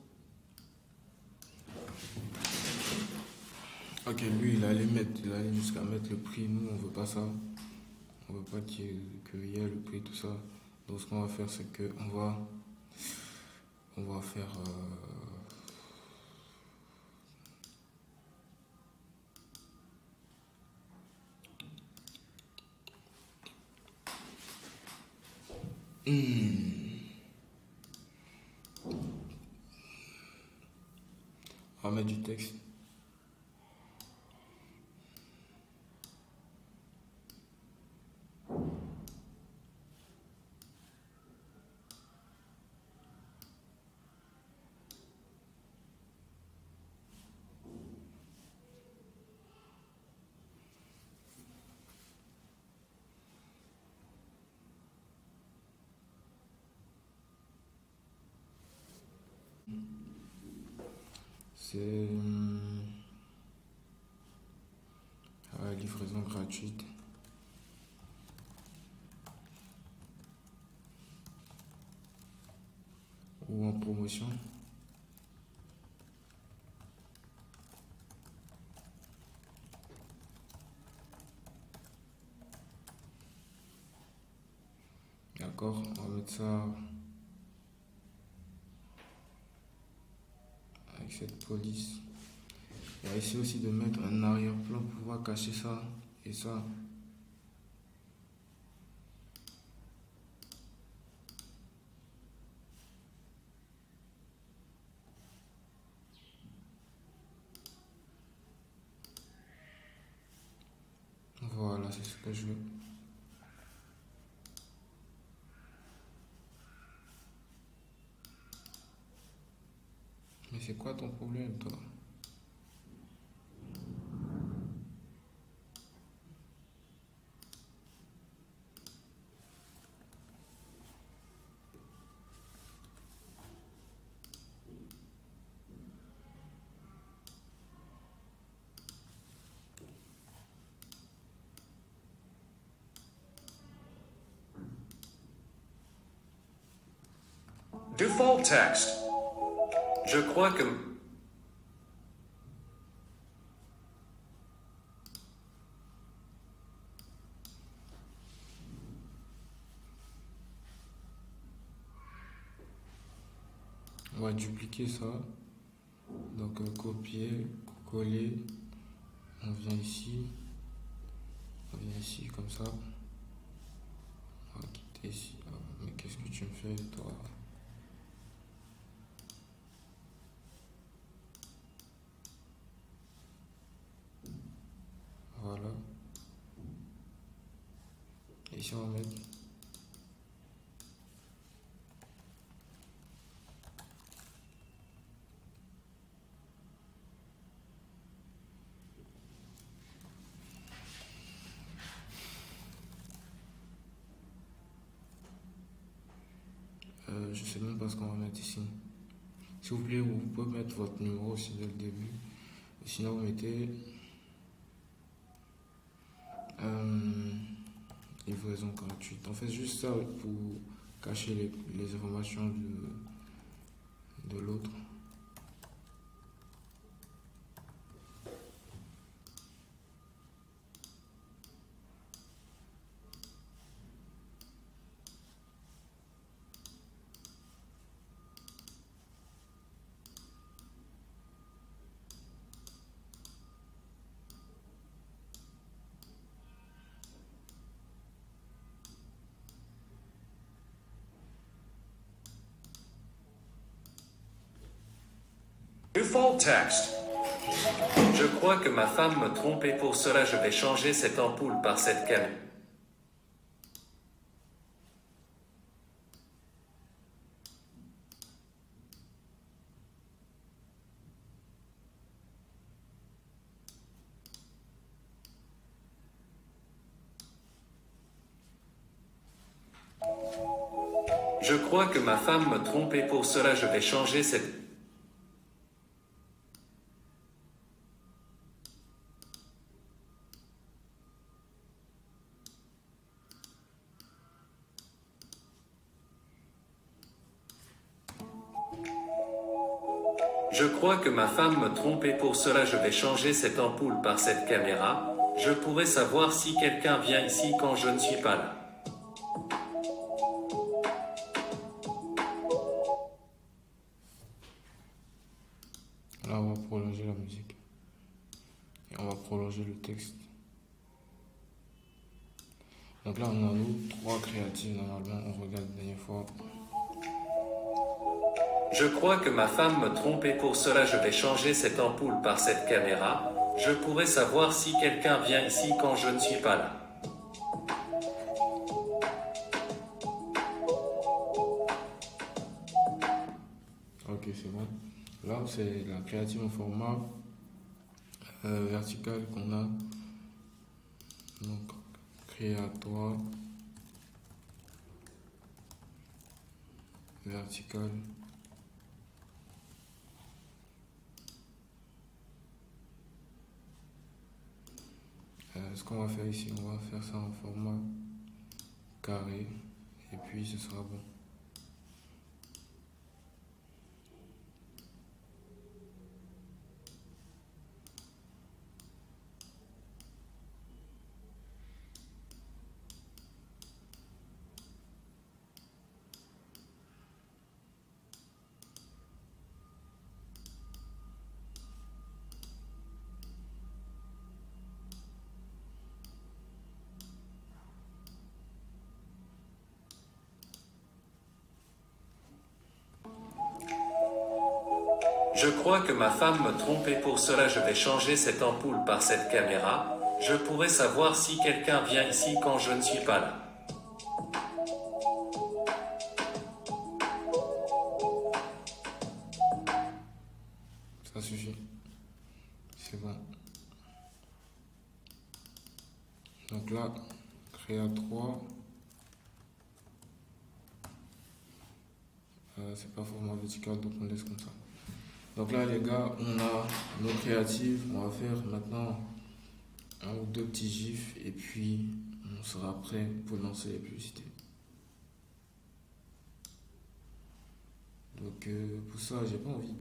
Ok, lui, il allait jusqu'à mettre le prix. Nous, on veut pas ça. On veut pas qu'il y ait le prix, tout ça. Donc, ce qu'on va faire, c'est que on va faire... On va mettre du texte. C'est livraison gratuite. Ou en promotion. D'accord, on va mettre ça avec cette police. On va essayer aussi de mettre un arrière-plan pour pouvoir cacher ça et ça. Voilà, c'est ce que je veux. Mais c'est quoi ton problème, toi? Default text. Je crois que... On va dupliquer ça. Donc copier, coller. On vient ici. On vient ici comme ça. On va quitter ici. Ah, mais qu'est-ce que tu me fais, toi? Voilà. Et ici, on va mettre... je sais même pas ce qu'on va mettre ici. S'il vous plaît, vous pouvez mettre votre numéro aussi dès le début. Sinon, vous mettez livraison gratuite. On fait juste ça pour cacher les informations de l'autre. Default text. Je crois que ma femme me trompait pour cela. Je vais changer cette ampoule par cette caméra. Je crois que ma femme me trompe et pour cela je vais changer cette... Je crois que ma femme me trompe et pour cela je vais changer cette ampoule par cette caméra. Je pourrais savoir si quelqu'un vient ici quand je ne suis pas là. Là, on va prolonger la musique. Et on va prolonger le texte. Donc là, on a nous 3 créatifs normalement. On regarde la dernière fois. Je crois que ma femme me trompe et pour cela je vais changer cette ampoule par cette caméra. Je pourrais savoir si quelqu'un vient ici quand je ne suis pas là. Ok, c'est bon. Là, c'est la créative en format vertical qu'on a. Donc, créatoire, vertical. Ce qu'on va faire ici, on va faire ça en format carré et puis ce sera bon. Je crois que ma femme me trompe et pour cela je vais changer cette ampoule par cette caméra. Je pourrais savoir si quelqu'un vient ici quand je ne suis pas là. Ça suffit. C'est bon. Donc là, créa 3. C'est pas format vertical, donc on laisse comme ça. Donc là, les gars, on a nos créatives. On va faire maintenant un ou deux petits gifs et puis on sera prêt pour lancer les publicités. Donc pour ça, j'ai pas envie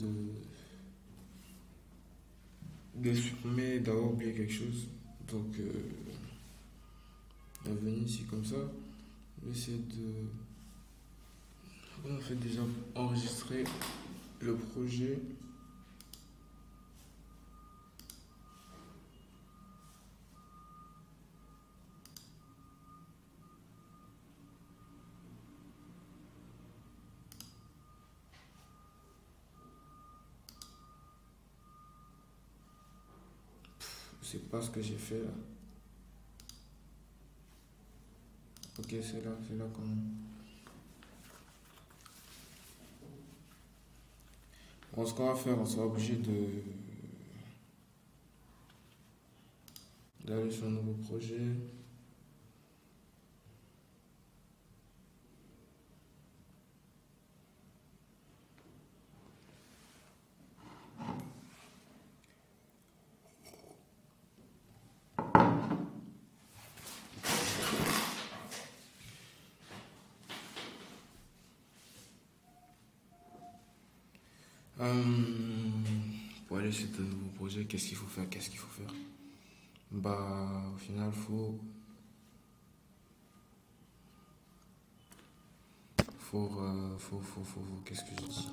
de supprimer, d'avoir oublié quelque chose. Donc on va venir ici comme ça. On va essayer de... On a fait déjà enregistrer le projet. Je sais pas ce que j'ai fait là. Ok, c'est là quand même. Bon, ce qu'on va faire, on sera obligé d'aller sur un nouveau projet. Pour aller sur un nouveau projet, qu'est-ce qu'il faut faire? Bah, au final, qu'est-ce que je dis?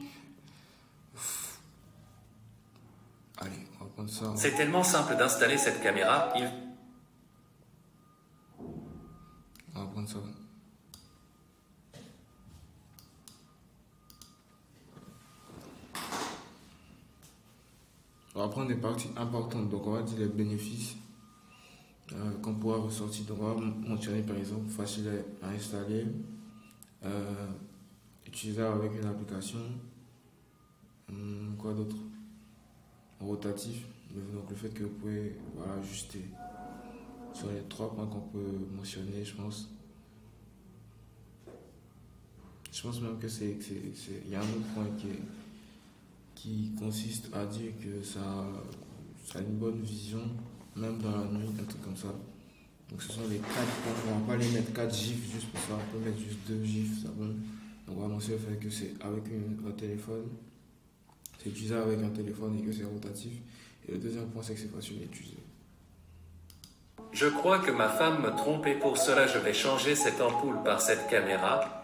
Allez, on va prendre ça. C'est tellement simple d'installer cette caméra, On va prendre ça. On va prendre des parties importantes. Donc, on va dire les bénéfices qu'on pourra ressortir. Donc, on va mentionner par exemple facile à installer, utilisable avec une application. Quoi d'autre? Rotatif. Donc, le fait que vous pouvez ajuster. Ce sont les 3 points qu'on peut mentionner, je pense. Je pense même que il y a un autre point qui consiste à dire que ça a une bonne vision, même dans la nuit, un truc comme ça. Donc ce sont les 4 points, on va pas les mettre 4 gifs juste pour ça, on peut mettre juste 2 gifs, ça va. Donc on va annoncer le fait que c'est avec un téléphone, c'est utilisé avec un téléphone et que c'est rotatif. Et le deuxième point, c'est que c'est facile à utiliser. Je crois que ma femme me trompe et pour cela je vais changer cette ampoule par cette caméra.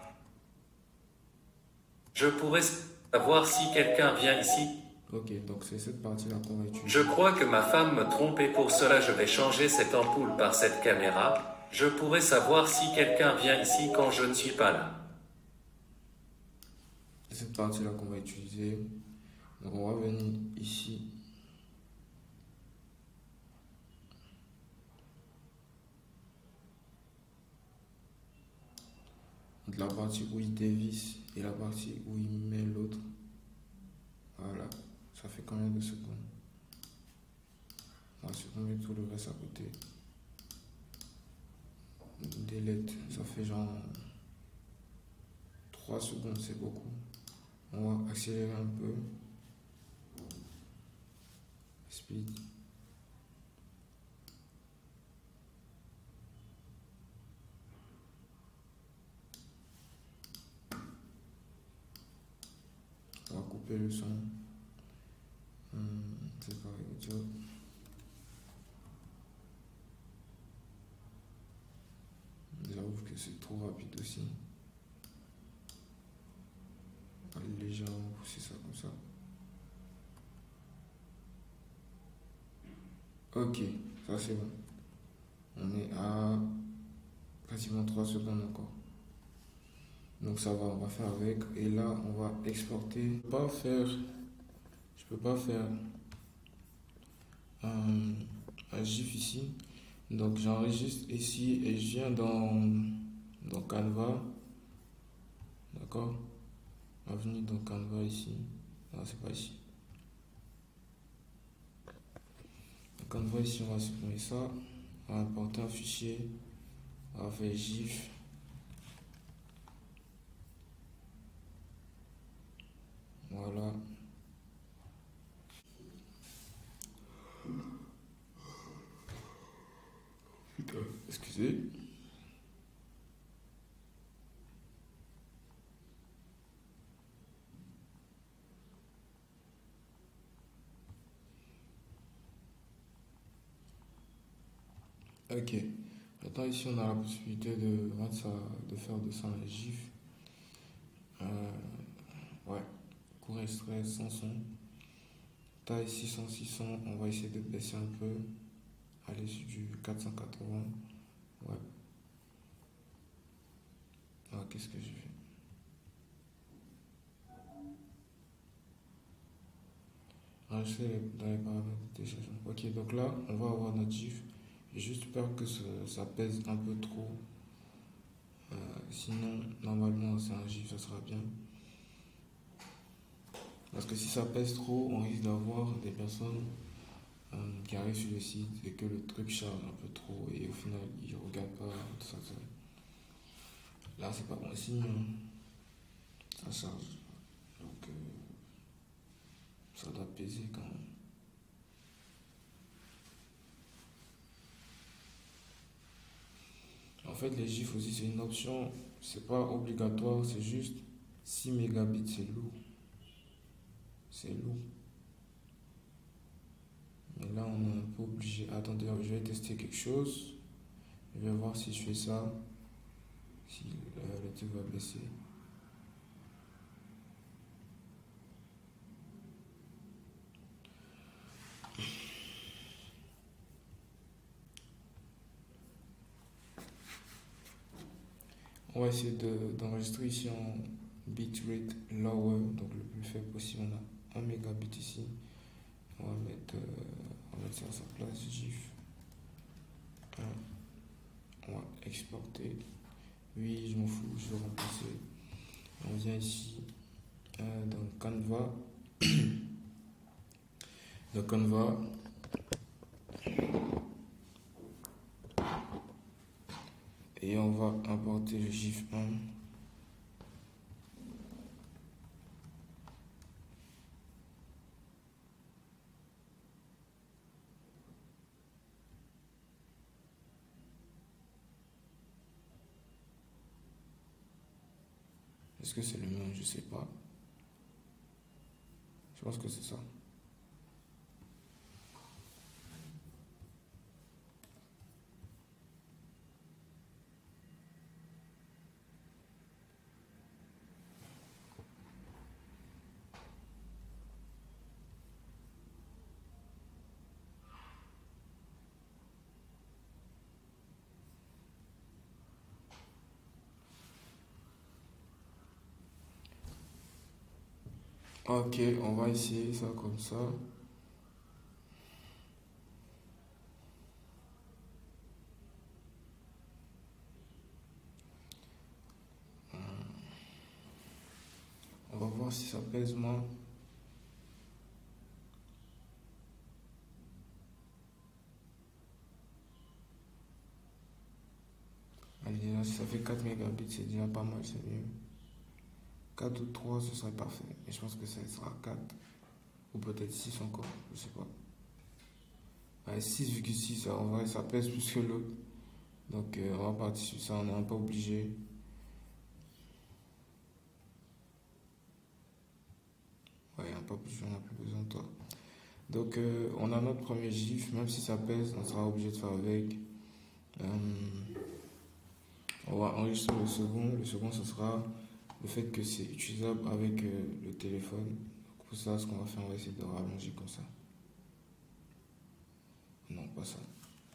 Je pourrais savoir si quelqu'un vient ici. Ok, donc c'est cette partie-là qu'on va utiliser. Je crois que ma femme me trompe et pour cela je vais changer cette ampoule par cette caméra. Je pourrais savoir si quelqu'un vient ici quand je ne suis pas là. C'est cette partie-là qu'on va utiliser. Donc on va venir ici. Donc la partie où il dévisse et la partie où il met l'autre. Voilà. Ça fait combien de secondes? On va supprimer tout le reste à côté. Delete, ça fait genre 3 secondes, c'est beaucoup. On va accélérer un peu. Speed. On va couper le son. C'est pas audio. J'avoue que c'est trop rapide aussi. On va légèrement pousser ça comme ça. Ok, ça c'est bon. On est à quasiment 3 secondes encore. Donc ça va, on va faire avec. Et là, on va exporter. Je peux pas faire un GIF ici. Donc j'enregistre ici et je viens dans Canva. D'accord? On va venir dans Canva ici. Non, c'est pas ici. Dans Canva ici, on va supprimer ça. On va importer un fichier. On va faire GIF. Voilà. Putain, excusez. Ok. Maintenant ici on a la possibilité de mettre ça, de faire de ça un GIF. Ouais. Court extrait sans son. Taille 600-600. On va essayer de baisser un peu. Aller sur du 480. Ouais. Ah, qu'est-ce que j'ai fait? Ah, je sais dans les paramètres de téléchargement. Ok, donc là, on va avoir notre GIF. J'ai juste peur que ça pèse un peu trop. Sinon, normalement, c'est un GIF, ça sera bien. Parce que si ça pèse trop, on risque d'avoir des personnes qui arrivent sur le site et que le truc charge un peu trop et au final, ils ne regardent pas tout ça. Là, c'est pas bon signe. Ça charge. Donc, ça doit peser quand même. En fait, les GIFs aussi, c'est une option. C'est pas obligatoire, c'est juste 6 mégabits, c'est lourd. C'est lourd. Mais là, on est un peu obligé. Attendez, je vais tester quelque chose. Je vais voir si je fais ça. Si le truc va baisser. On va essayer d'enregistrer ici en bitrate lower, donc le plus faible possible. On a 1 mégabit ici. On va mettre ça à sa place, GIF. On va exporter. Oui, je m'en fous, je vais remplacer. On vient ici dans Canva. Dans Canva. Et on va importer le GIF 1. Est-ce que c'est le même? Je sais pas. Je pense que c'est ça. Ok, on va essayer ça comme ça. On va voir si ça pèse moins. Allez, déjà, si ça fait 4 mégabits, c'est déjà pas mal, c'est mieux. 4 ou 3, ce serait parfait. Et je pense que ça sera 4. Ou peut-être 6 encore, je sais pas. Ouais, 6,6, en vrai, ça pèse plus que l'autre. Donc, on va partir sur ça, on n'est pas obligé. Ouais, on n'a plus besoin de toi. Donc, on a notre premier GIF, même si ça pèse, on sera obligé de faire avec. On va enregistrer le second. Le second, ce sera le fait que c'est utilisable avec le téléphone. Pour ça, ce qu'on va faire, on va essayer de rallonger comme ça. Non, pas ça.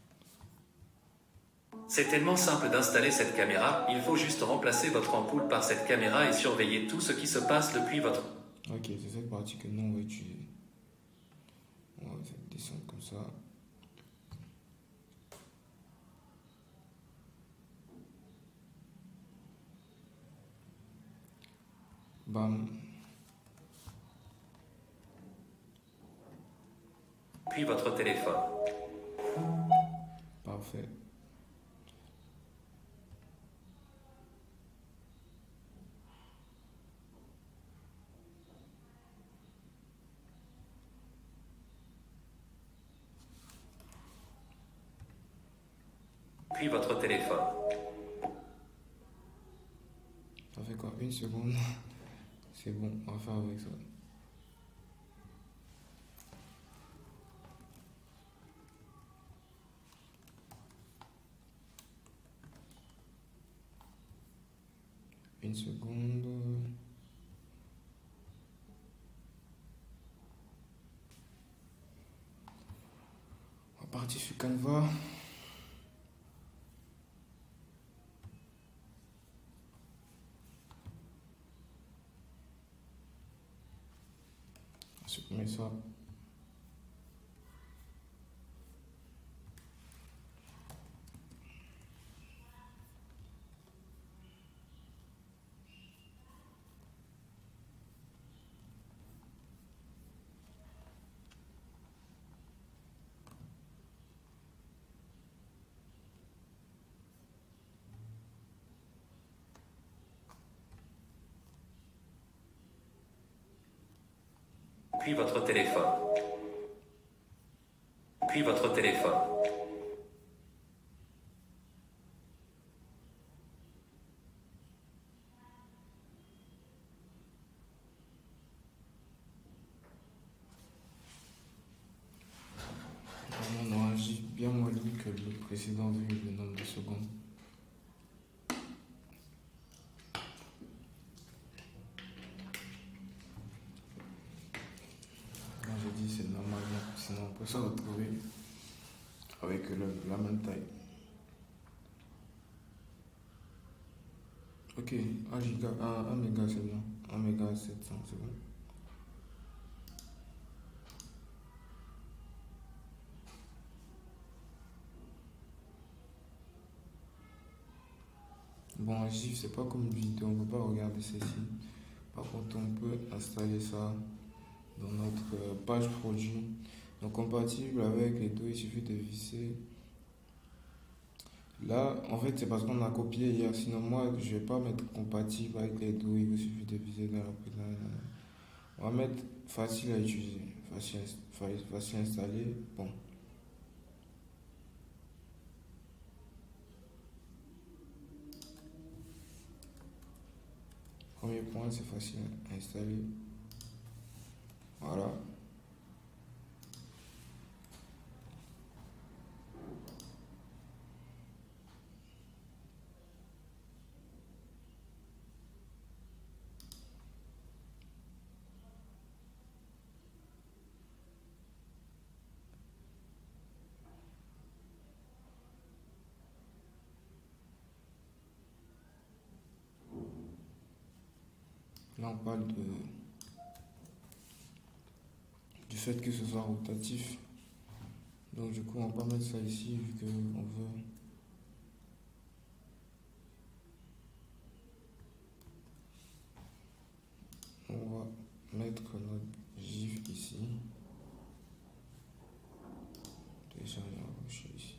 C'est tellement simple d'installer cette caméra, il faut juste remplacer votre ampoule par cette caméra et surveiller tout ce qui se passe depuis votre... Ok, c'est cette partie que nous on va utiliser. On va descendre comme ça. Bam. Puis votre téléphone. Parfait. Puis votre téléphone. Ça fait quoi? Une seconde. C'est bon, on va faire avec ça. Une seconde. On va partir sur Canva. On va supprimer ça. Puis votre téléphone. Puis votre téléphone. On aura bien moins lu que le précédent vu le nombre de secondes. Quand j'ai dit c'est normal, sinon on peut se retrouver avec la même taille. Ok, 1 giga, 1 méga c'est bon. 1 méga 700 c'est bon. Bon, un GIF, c'est pas comme une vidéo, on peut pas regarder ceci. Par contre, on peut installer ça dans notre page produit. Donc, compatible avec les deux, il suffit de visser. Là, en fait, c'est parce qu'on a copié hier. Sinon, moi, je vais pas mettre compatible avec les deux. Il vous suffit de viser dans la... On va mettre facile à utiliser, facile à installer. Bon. premier point, c'est facile à installer. Voilà. Là, on parle du fait que ce soit rotatif. Donc, du coup, on va pas mettre ça ici vu qu'on veut. On va mettre notre GIF ici. Télécharger un fichier ici.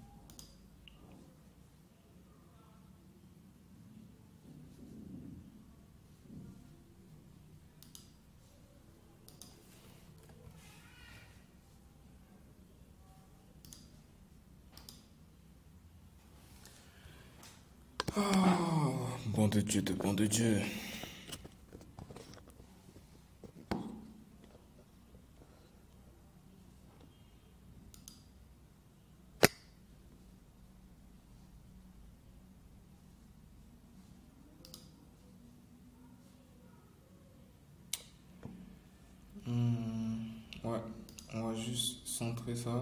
Bon de Dieu, bon de Dieu. Ouais, on va juste centrer ça.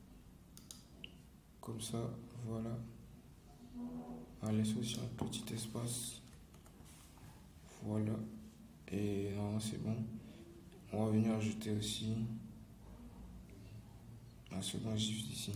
Comme ça, voilà. On va laisser aussi un petit espace. Voilà. Et normalement c'est bon. On va venir ajouter aussi un second GIF ici.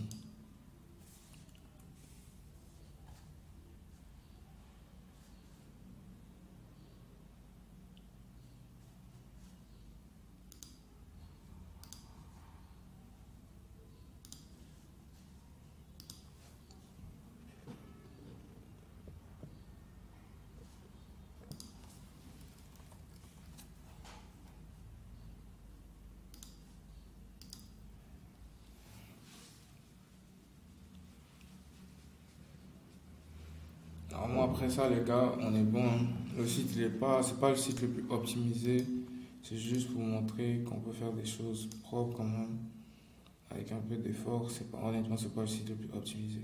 Normalement après ça les gars, on est bon. Hein. Le site c'est pas le site le plus optimisé. C'est juste pour vous montrer qu'on peut faire des choses propres quand même. Avec un peu d'effort. Honnêtement c'est pas le site le plus optimisé.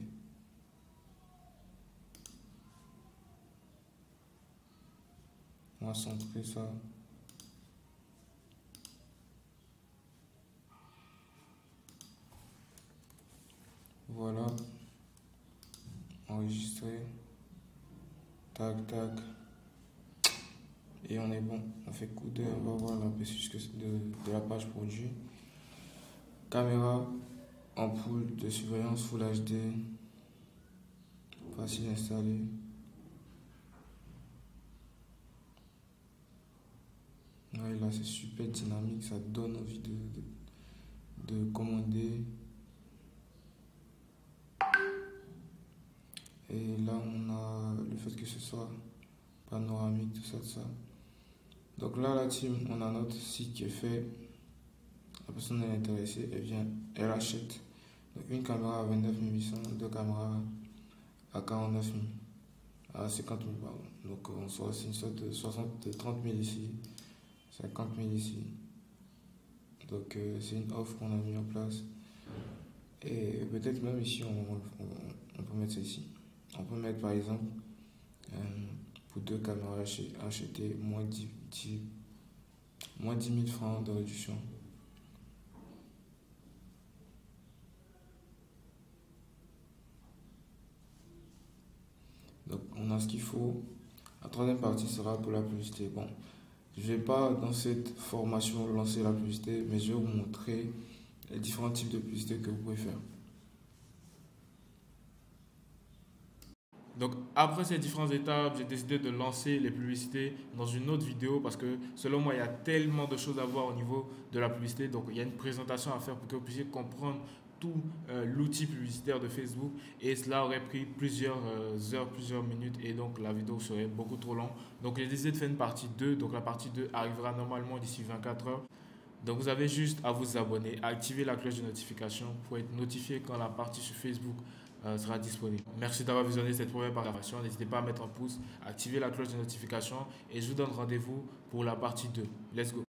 On va centrer ça. Voilà. Enregistrer. Tac, tac. Et on est bon. On fait coup d'œil. On va voir l'aperçu de la page produit. Caméra, ampoule de surveillance Full HD. Facile à installer. Ouais, là c'est super dynamique. Ça donne envie de commander. Et là, on a le fait que ce soit panoramique, tout ça. Donc là, la team, on a notre site qui est fait. La personne est intéressée, elle achète. Donc une caméra à 29 800, deux caméras à 49 000, à 50 000, pardon. Donc on soit une sorte de 30 000 ici, 50 000 ici. Donc c'est une offre qu'on a mis en place. Et peut-être même ici, on peut mettre ça ici. On peut mettre par exemple, pour deux caméras achetées, moins 10 000 francs de réduction. Donc on a ce qu'il faut. La troisième partie sera pour la publicité. Bon, je ne vais pas dans cette formation lancer la publicité, mais je vais vous montrer les différents types de publicité que vous pouvez faire. Donc après ces différentes étapes, j'ai décidé de lancer les publicités dans une autre vidéo parce que selon moi, il y a tellement de choses à voir au niveau de la publicité. Donc il y a une présentation à faire pour que vous puissiez comprendre tout l'outil publicitaire de Facebook et cela aurait pris plusieurs heures, plusieurs minutes et donc la vidéo serait beaucoup trop longue. Donc j'ai décidé de faire une partie 2. Donc la partie 2 arrivera normalement d'ici 24 heures. Donc vous avez juste à vous abonner, à activer la cloche de notification pour être notifié quand la partie sur Facebook sera disponible. Merci d'avoir visionné cette première préparation. N'hésitez pas à mettre un pouce, à activer la cloche de notification et je vous donne rendez-vous pour la partie 2. Let's go!